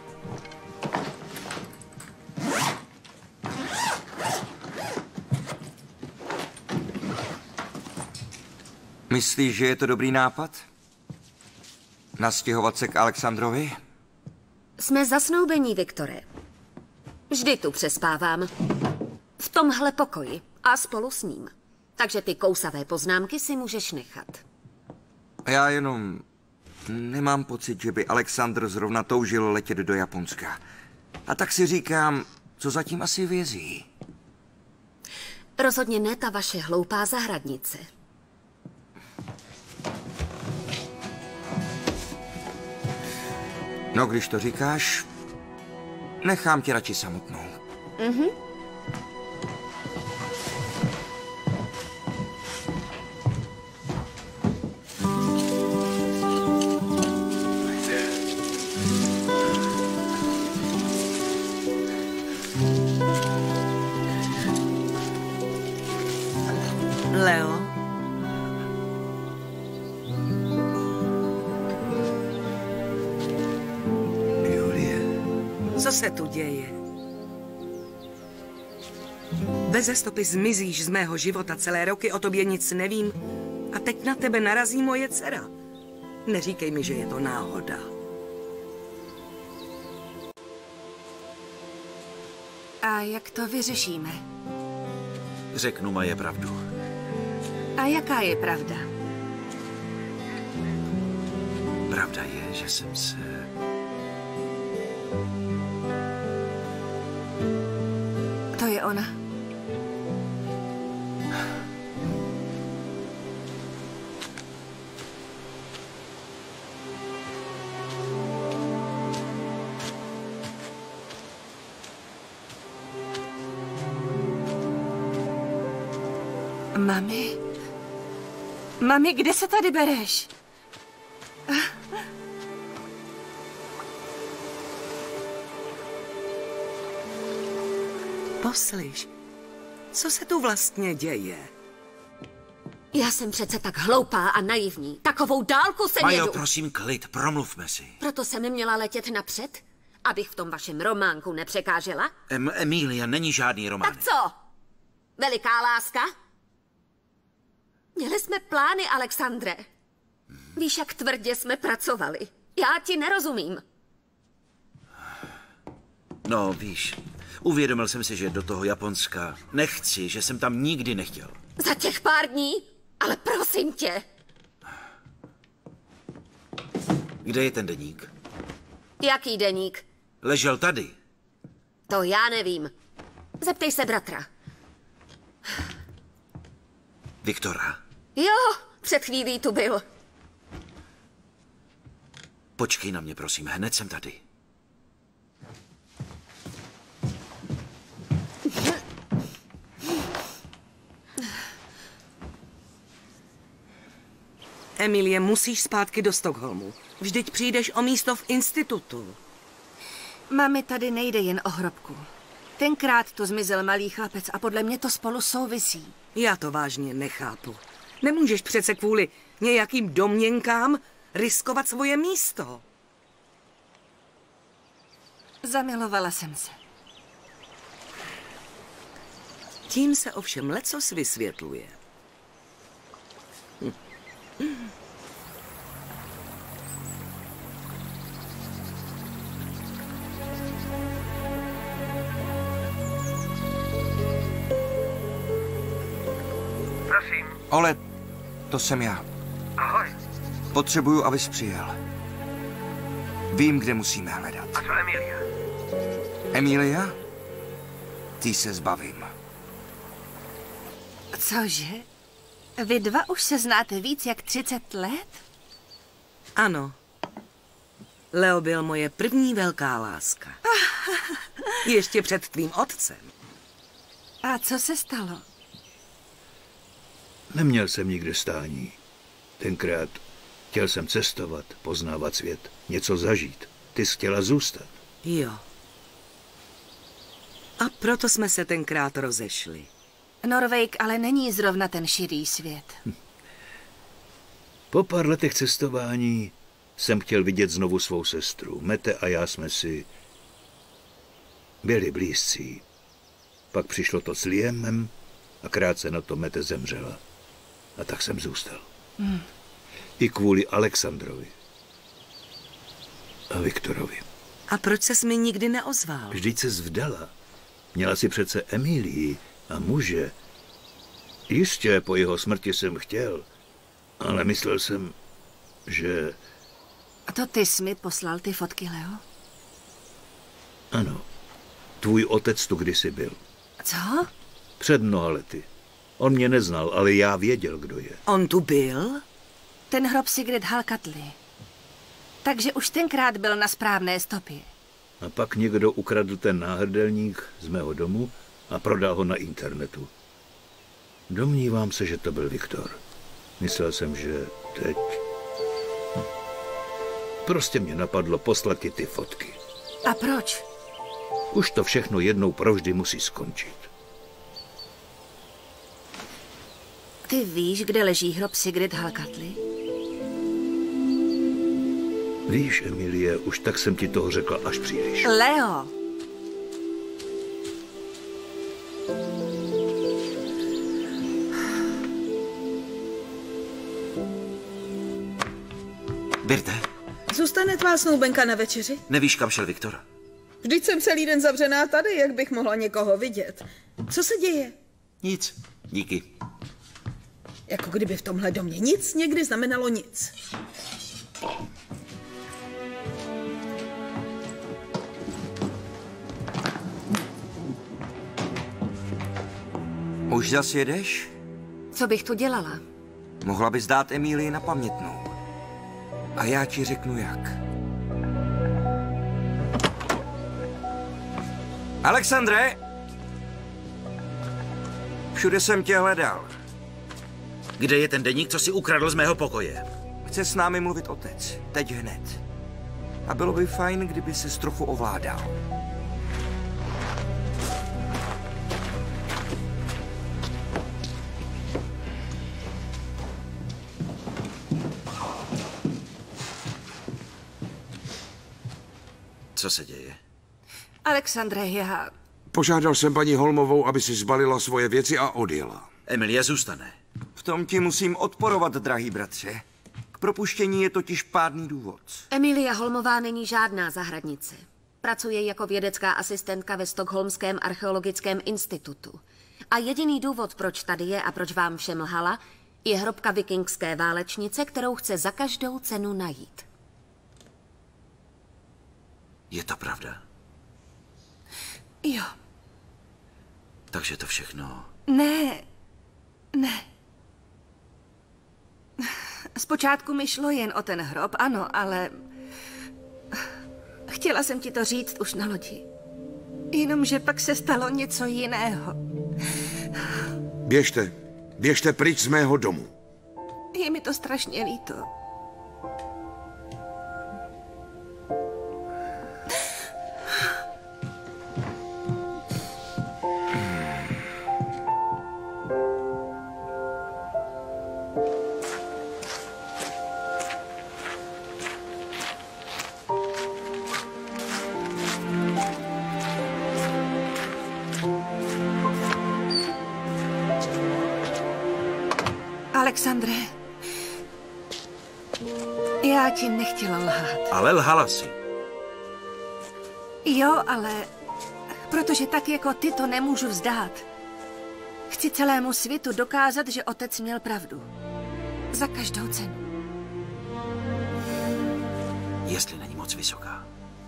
Myslíš, že je to dobrý nápad? Nastěhovat se k Alexandrovi? Jsme zasnoubení, Viktore. Vždy tu přespávám. V tomhle pokoji a spolu s ním. Takže ty kousavé poznámky si můžeš nechat. Já jenom nemám pocit, že by Alexandr zrovna toužil letět do Japonska. A tak si říkám, co zatím asi vězí. Rozhodně ne ta vaše hloupá zahradnice. No, když to říkáš, nechám tě radši samotnou. Mhm. Leo? Julie. Co se tu děje? Beze stopy zmizíš z mého života, celé roky o tobě nic nevím a teď na tebe narazí moje dcera. Neříkej mi, že je to náhoda. A jak to vyřešíme? Řeknu Maje pravdu. A jaká je pravda? Pravda je, že jsem se... To je ona. Mami? Mami, kde se tady bereš? Poslyš, co se tu vlastně děje? Já jsem přece tak hloupá a naivní. Takovou dálku se Majo, jedu. prosím, klid, promluvme si. Proto jsem neměla letět napřed? Abych v tom vašem románku nepřekážela? Emilia, není žádný román. Tak co? Veliká láska? Měli jsme plány, Alexandre. Víš, jak tvrdě jsme pracovali. Já ti nerozumím. No, víš, uvědomil jsem si, že do toho Japonska nechci, že jsem tam nikdy nechtěl. Za těch pár dní? Ale prosím tě. Kde je ten deník? Jaký deník? Ležel tady. To já nevím. Zeptej se bratra. Viktora. Jo, před chvílí tu byl. Počkej na mě, prosím, hned jsem tady. Emilie, musíš zpátky do Stockholmu. Vždyť přijdeš o místo v institutu. Mami, tady nejde jen o hrobku. Tenkrát tu zmizel malý chlapec a podle mě to spolu souvisí. Já to vážně nechápu. Nemůžeš přece kvůli nějakým domněnkám riskovat svoje místo. Zamilovala jsem se. Tím se ovšem lecos vysvětluje. Prosím. Ole, to jsem já. Ahoj. Potřebuju, abys přijel. Vím, kde musíme hledat. A co Emilia? Emilia? Ty se zbavím. Cože? Vy dva už se znáte víc jak 30 let? Ano. Leo byl moje první velká láska. Ještě před tvým otcem. A co se stalo? Neměl jsem nikde stání. Tenkrát chtěl jsem cestovat, poznávat svět, něco zažít. Ty jsi chtěla zůstat. Jo. A proto jsme se tenkrát rozešli. Norwayk ale není zrovna ten širý svět. Po pár letech cestování jsem chtěl vidět znovu svou sestru. Mette a já jsme si byli blízcí. Pak přišlo to s Liamem a krátce na to Mette zemřela. A tak jsem zůstal. I kvůli Alexandrovi. A Viktorovi. A proč ses mi nikdy neozval? Vždyť ses vdala. Měla si přece Emilii a muže. Jistě po jeho smrti jsem chtěl, ale myslel jsem, že... A to ty jsi mi poslal ty fotky, Leo? Ano, tvůj otec tu kdysi byl. Co? Před mnoha lety. On mě neznal, ale já věděl, kdo je. On tu byl? Ten hrob Sigrid Halkatli. Takže už tenkrát byl na správné stopě. A pak někdo ukradl ten náhrdelník z mého domu a prodal ho na internetu. Domnívám se, že to byl Viktor. Myslel jsem, že teď... Prostě mě napadlo poslat ti ty fotky. A proč? Už to všechno jednou provždy musí skončit. Ty víš, kde leží hrob Sigrid Halkatli? Víš, Emilie, už tak jsem ti toho řekla až příliš. Leo! Birte, Zůstane tvá snoubenka na večeři? nevíš, kam šel Viktor? Vždyť jsem celý den zavřená tady, jak bych mohla někoho vidět. Co se děje? Nic, díky. Jako kdyby v tomhle domě nic někdy znamenalo nic. Už zas jedeš? Co bych tu dělala? Mohla bys dát Emílii na pamětnou. A já ti řeknu jak. Alexandre! Všude jsem tě hledal. Kde je ten deník, co si ukradl z mého pokoje? Chce s námi mluvit otec. Teď hned. A bylo by fajn, kdyby ses trochu ovládal. Co se děje? Alexandre, já... Požádal jsem paní Holmovou, aby si zbalila svoje věci a odjela. Emilie zůstane. V tom ti musím odporovat, drahý bratře. K propuštění je totiž pádný důvod. Emilia Holmová není žádná zahradnice. Pracuje jako vědecká asistentka ve Stockholmském archeologickém institutu. A jediný důvod, proč tady je a proč vám všem lhala, je hrobka vikingské válečnice, kterou chce za každou cenu najít. Je to pravda? Jo. Takže to všechno... Ne. Zpočátku mi šlo jen o ten hrob, ano, ale... Chtěla jsem ti to říct už na lodi. Jenomže pak se stalo něco jiného. Běžte pryč z mého domu. Je mi to strašně líto. Alexandre, já ti nechtěla lhát. Ale lhala si. Jo, ale protože tak jako ty to nemůžu vzdát. Chci celému světu dokázat, že otec měl pravdu. Za každou cenu. Jestli není moc vysoká.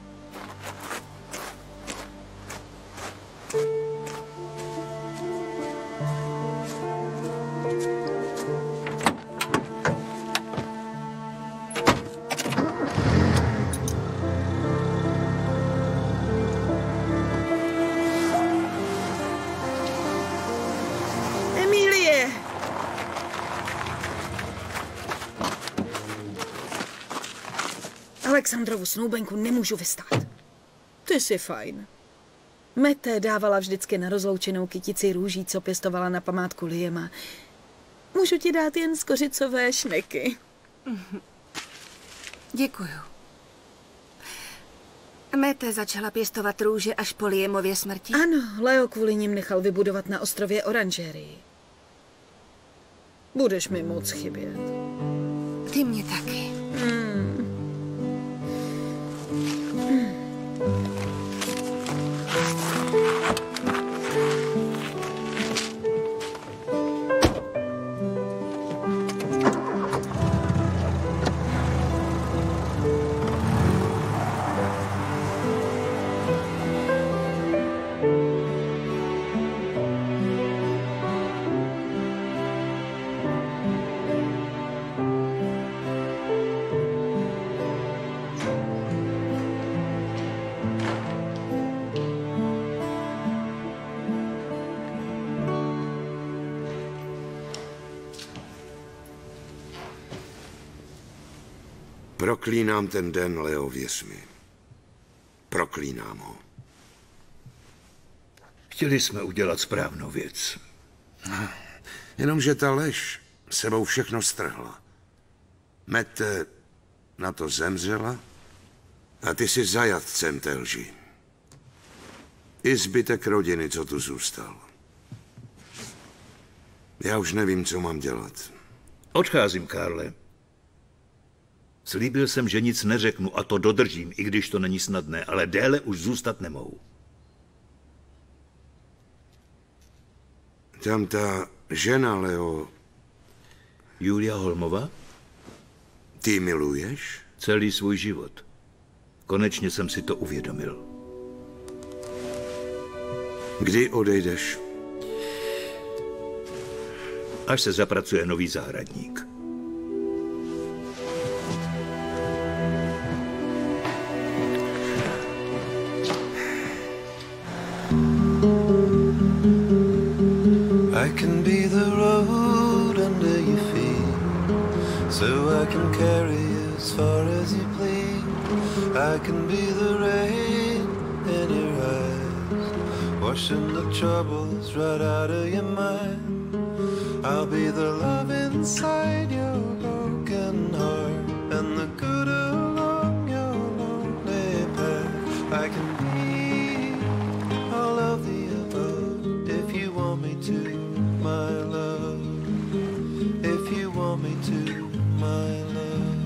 Alexandrovu snoubenku nemůžu vystát. Ty jsi fajn. Mette dávala vždycky na rozloučenou kytici růží, co pěstovala na památku Liema. Můžu ti dát jen z kořicové šneky. Děkuju. Mette začala pěstovat růže až po Liemově smrti? Ano, Leo kvůli nim nechal vybudovat na ostrově oranžérii. Budeš mi moc chybět. Ty mě taky. Proklínám ten den, Leo, věř mi. Proklínám ho. Chtěli jsme udělat správnou věc. Jenomže ta lež sebou všechno strhla. Mette na to zemřela a ty jsi zajatcem té lži. I zbytek rodiny, co tu zůstal. Já už nevím, co mám dělat. Odcházím, Karle. Slíbil jsem, že nic neřeknu a to dodržím, i když to není snadné, ale déle už zůstat nemohu. Tam ta žena, Leo... Julia Holmova? Ty miluješ? Celý svůj život. Konečně jsem si to uvědomil. Kdy odejdeš? Až se zapracuje nový zahradník. I can be the road under your feet, so I can carry you as far as you please. I can be the rain in your eyes, washing the troubles right out of your mind. I'll be the love inside your broken heart, and the good along your lonely path. I can be all of the above if you want me to, my love. If you want me to, my love.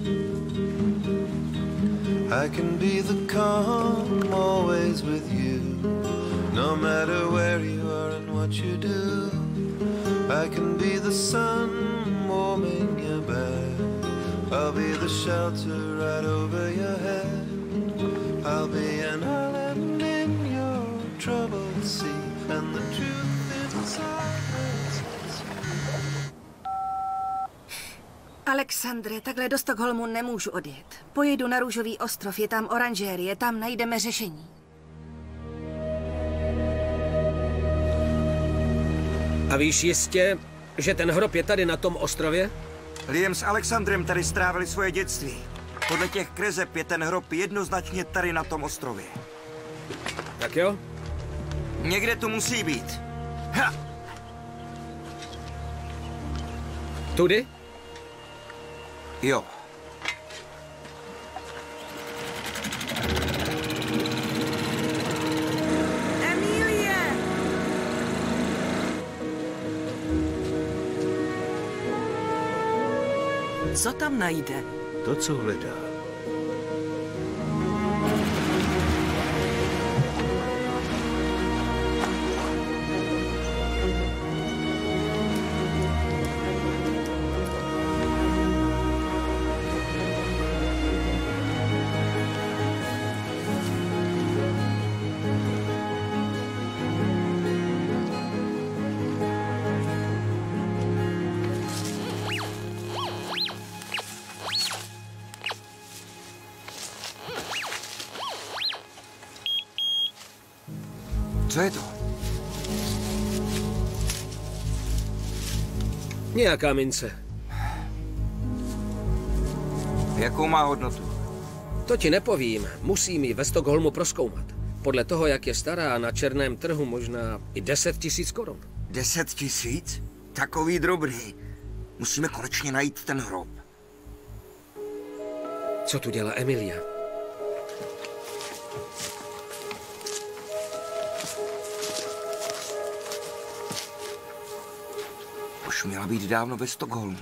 I can be the calm always with you, no matter where you are and what you do. I can be the sun warming your back, I'll be the shelter right over your head. I'll be an island in your troubled sea, and the truth inside. Alexandre, takhle do Stockholmu nemůžu odjet. Pojedu na Růžový ostrov, je tam oranžérie, tam najdeme řešení. A víš jistě, že ten hrob je tady na tom ostrově? Liam s Alexandrem tady strávili svoje dětství. Podle těch kreseb je ten hrob jednoznačně tady na tom ostrově. Tak jo? Někde tu musí být. Ha! Tudy? Jo. Co tam najde? To, co hledá. Co je to? Nějaká mince. Jakou má hodnotu? To ti nepovím. Musím ji ve Stockholmu prozkoumat. Podle toho, jak je stará, na černém trhu možná i 10 000 korun. 10 000? Takový drobný. Musíme konečně najít ten hrob. Co tu dělá Emilia? Už měla být dávno ve Stockholmu.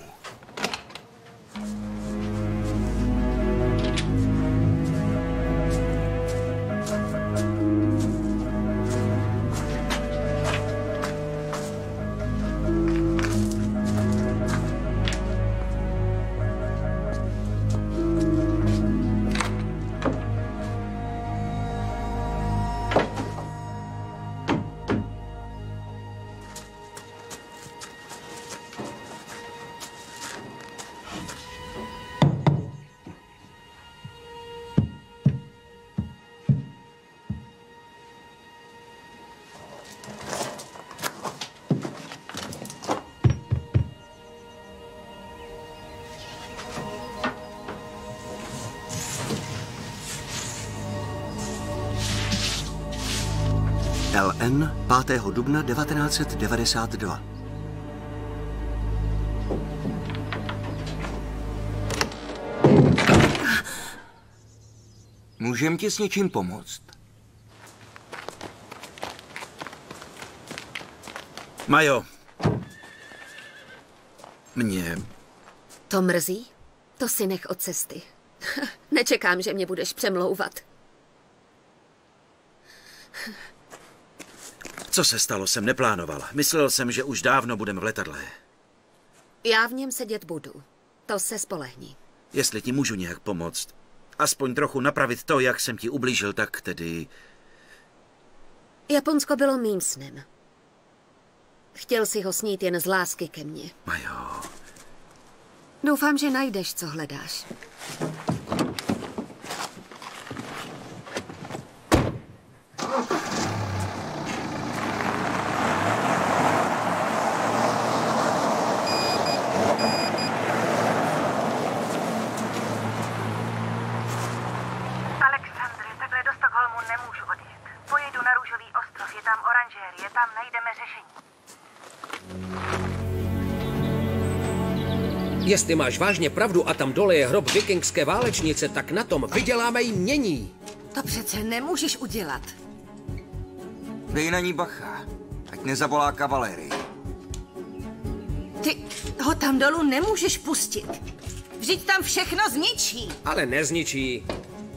LN 5. dubna 1992. Můžem ti s něčím pomoct? Majo. Mě... To mrzí? To si nech od cesty. Nečekám, že mě budeš přemlouvat. Co se stalo, jsem neplánoval. Myslel jsem, že už dávno budeme v letadle. Já v něm sedět budu. To se spolehni. Jestli ti můžu nějak pomoct, aspoň trochu napravit to, jak jsem ti ublížil, tak tedy... Japonsko bylo mým snem. Chtěl si ho snít jen z lásky ke mně. Majo... Doufám, že najdeš, co hledáš. Alexandre, takhle do Stockholmu nemůžu odjet. Pojedu na Růžový ostrov, je tam oranžérie, tam najdeme řešení. Jestli máš vážně pravdu a tam dole je hrob vikingské válečnice, tak na tom vyděláme jmění. To přece nemůžeš udělat. Dej na ní bacha, ať nezavolá kavalérii. Ty ho tam dolů nemůžeš pustit. Vždyť tam všechno zničí. Ale nezničí.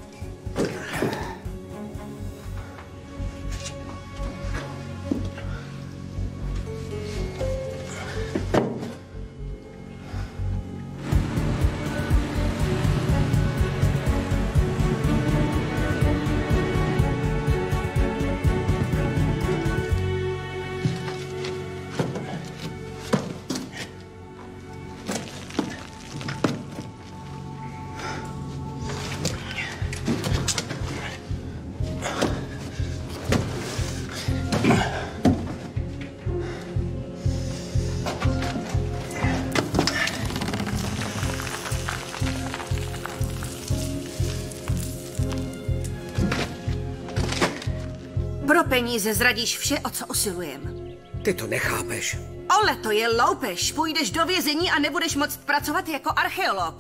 Pro peníze zradíš vše, o co usilujem. Ty to nechápeš. Ole, to je loupež. Půjdeš do vězení a nebudeš moct pracovat jako archeolog.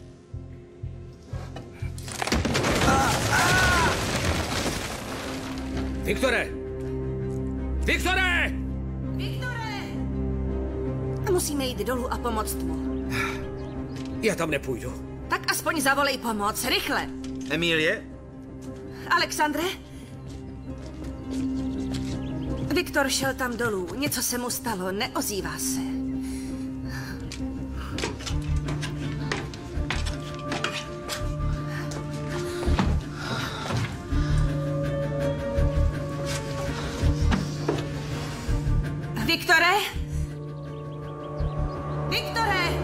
Viktore! Viktore! Viktore! Musíme jít dolů a pomoct mu. Já tam nepůjdu. Tak aspoň zavolej pomoc, rychle. Emilie? Alexandre? Viktor šel tam dolů, něco se mu stalo, neozývá se. Viktore? Viktore!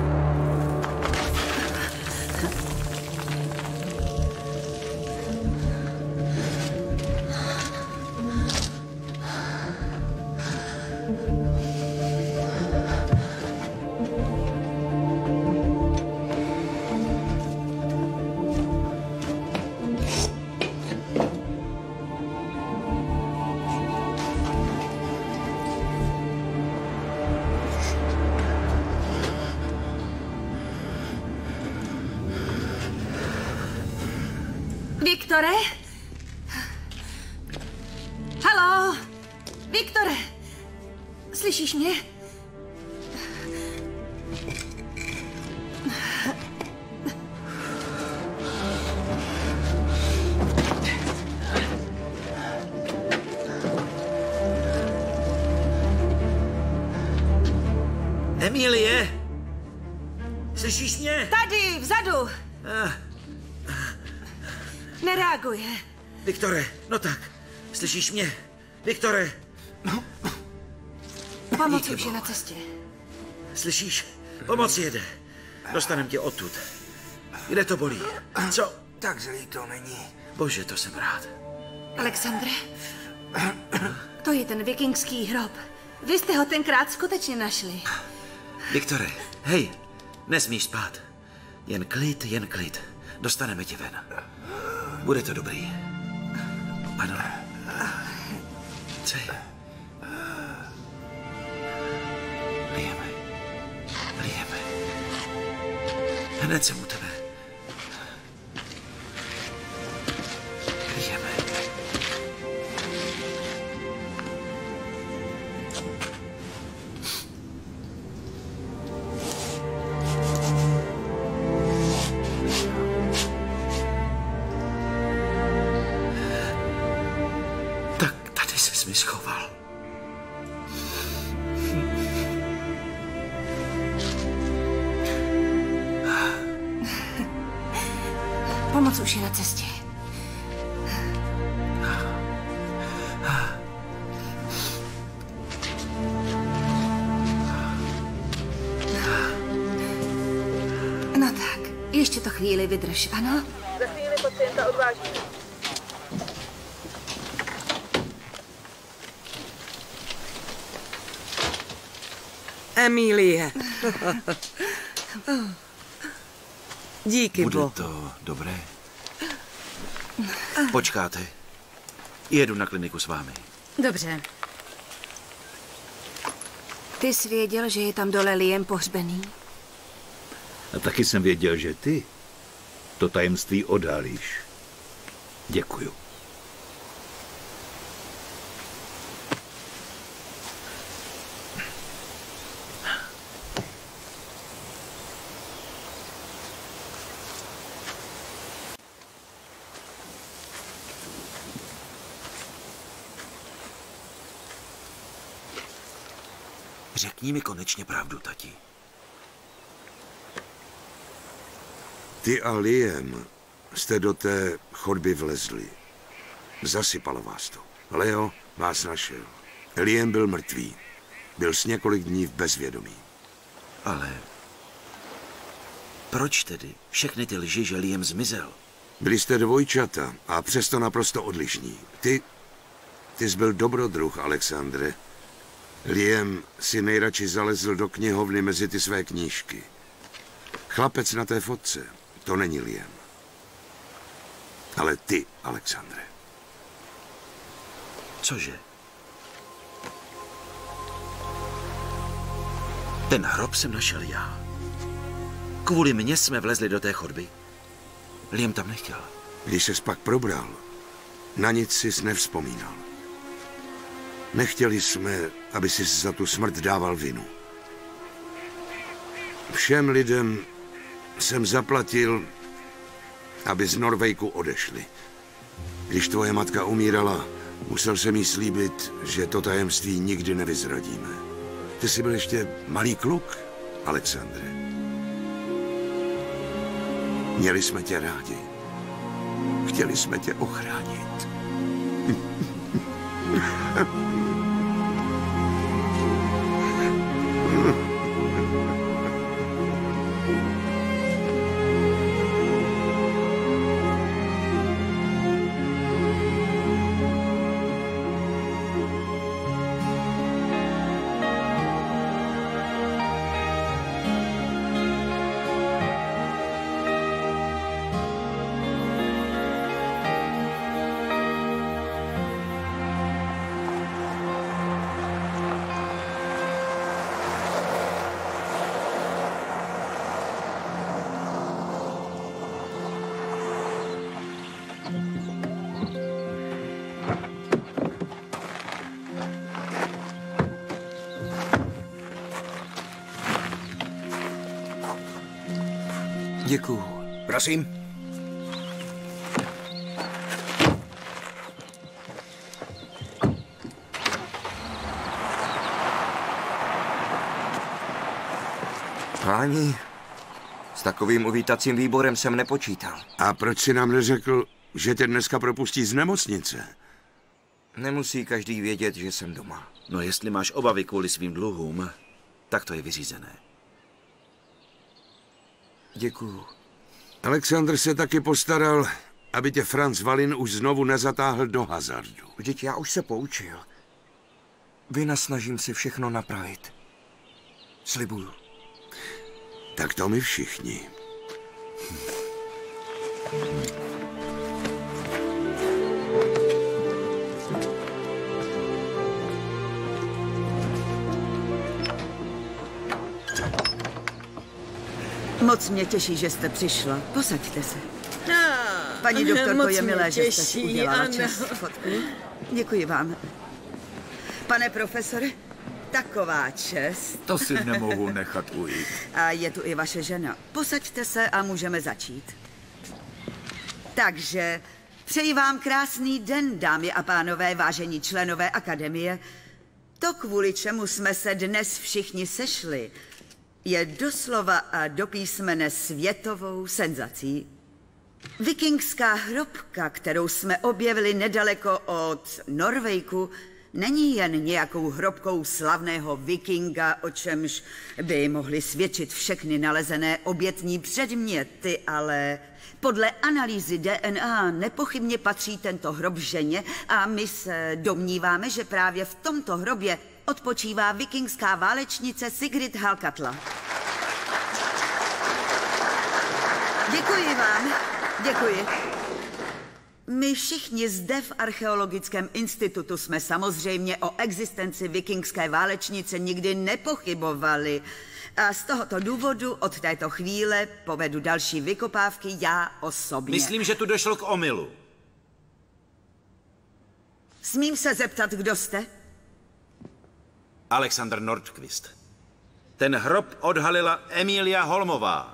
Viktore? Haló? Viktore? Slyšíš mě? Emilie? Slyšíš mě? Tady, vzadu. Nereaguje. Viktore, no tak. Slyšíš mě? Viktore? Pomoc už je na cestě. Slyšíš? Pomoc jede. Dostanem tě odtud. Kde to bolí? Co? Tak zlý to není. Bože, to jsem rád. Alexandre? To je ten vikingský hrob. Vy jste ho tenkrát skutečně našli. Viktore, hej, nesmíš spát. Jen klid, jen klid. Dostaneme tě ven. Bude to dobrý. Ano. srdce. Liame. Hned jsem u tebe. Liame. Tak tady ses mi schoval. Pomoc už je na cestě. No tak, ještě to chvíli vydrž, ano? Za chvíli pacienta odvážíme. Emilie. Díky, Bude Bohu. to dobré? Počkáte. Jedu na kliniku s vámi. Dobře. Ty jsi věděl, že je tam dole Liam pohřbený? A taky jsem věděl, že ty to tajemství odhalíš. Děkuju. Řekni mi konečně pravdu, tati. Ty a Liam jste do té chodby vlezli. Zasypalo vás to. Leo vás našel. Liam byl mrtvý. Byl s několik dní v bezvědomí. Ale proč tedy všechny ty lži, že Liam zmizel? Byli jste dvojčata a přesto naprosto odlišní. Ty jsi byl dobrodruh, Alexandre. Liam si nejradši zalezl do knihovny mezi ty své knížky. Chlapec na té fotce, to není Liam. Ale ty, Alexandre. Cože? Ten hrob jsem našel já. Kvůli mně jsme vlezli do té chodby. Liam tam nechtěl. Když ses pak probral, na nic sis nevzpomínal. Nechtěli jsme, aby si za tu smrt dával vinu. Všem lidem jsem zaplatil, aby z Norvejku odešli. Když tvoje matka umírala, musel jsem jí slíbit, že to tajemství nikdy nevyzradíme. Ty jsi byl ještě malý kluk, Alexandre. Měli jsme tě rádi. Chtěli jsme tě ochránit. Děkuju. Prosím. Páni, s takovým uvítacím výborem jsem nepočítal. A proč si nám neřekl, že tě dneska propustí z nemocnice? Nemusí každý vědět, že jsem doma. No jestli máš obavy kvůli svým dluhům, tak to je vyřízené. Děkuju. Alexandr se taky postaral, aby tě Franz Valin už znovu nezatáhl do hazardu. Vždyť já už se poučil. Vynasnažím si všechno napravit. Slibuju. Tak to my všichni. Moc mě těší, že jste přišla. Posaďte se. Paní doktorko, je milé, že jste si udělala čas fotku. Děkuji vám. Pane profesore, taková čest. To si nemohu nechat ujít. A je tu i vaše žena. Posaďte se a můžeme začít. Takže přeji vám krásný den, dámy a pánové, vážení členové akademie. To, kvůli čemu jsme se dnes všichni sešli, je doslova a do písmene světovou senzací. Vikingská hrobka, kterou jsme objevili nedaleko od Norwayku, není jen nějakou hrobkou slavného vikinga, o čemž by mohly svědčit všechny nalezené obětní předměty, ale podle analýzy DNA nepochybně patří tento hrob ženě a my se domníváme, že právě v tomto hrobě odpočívá vikingská válečnice Sigrid Hallkatla. Děkuji vám. Děkuji. My všichni zde v Archeologickém institutu jsme samozřejmě o existenci vikingské válečnice nikdy nepochybovali. A z tohoto důvodu od této chvíle povedu další vykopávky já osobně. Myslím, že tu došlo k omylu. Smím se zeptat, kdo jste? Alexander Nordqvist. Ten hrob odhalila Emilia Holmová.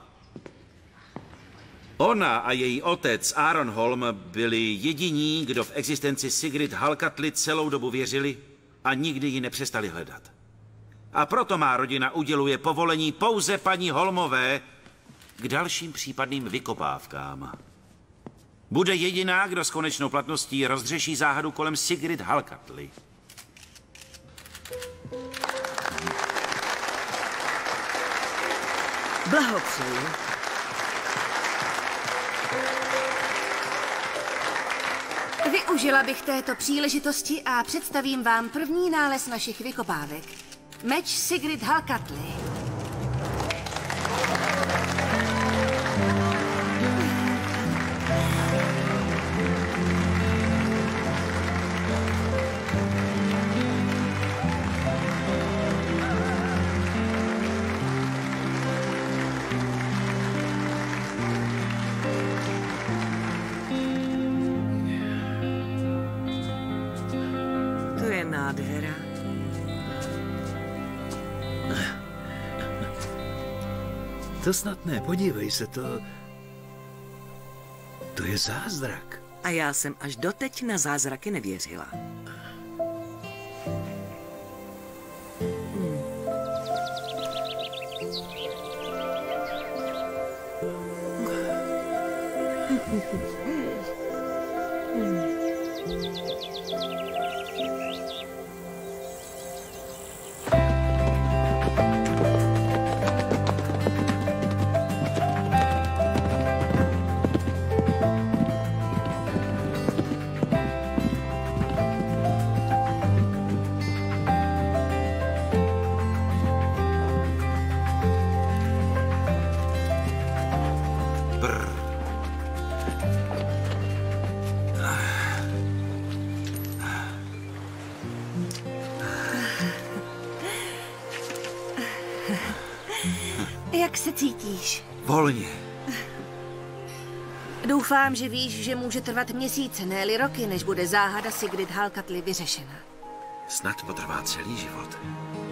Ona a její otec Aaron Holm byli jediní, kdo v existenci Sigrid Hallkatly celou dobu věřili a nikdy ji nepřestali hledat. A proto má rodina uděluje povolení pouze paní Holmové k dalším případným vykopávkám. Bude jediná, kdo s konečnou platností rozřeší záhadu kolem Sigrid Hallkatly. Blahopřeji. Využila bych této příležitosti a představím vám první nález našich vykopávek. Meč Sigrid Hallkatly. To je nádhera. To snad ne, podívej se, to je zázrak. A já jsem až doteď na zázraky nevěřila. Jak se cítíš? Volně. Doufám, že víš, že může trvat měsíce, ne-li roky, než bude záhada Sigrid Hallkatly vyřešena. Snad potrvá celý život.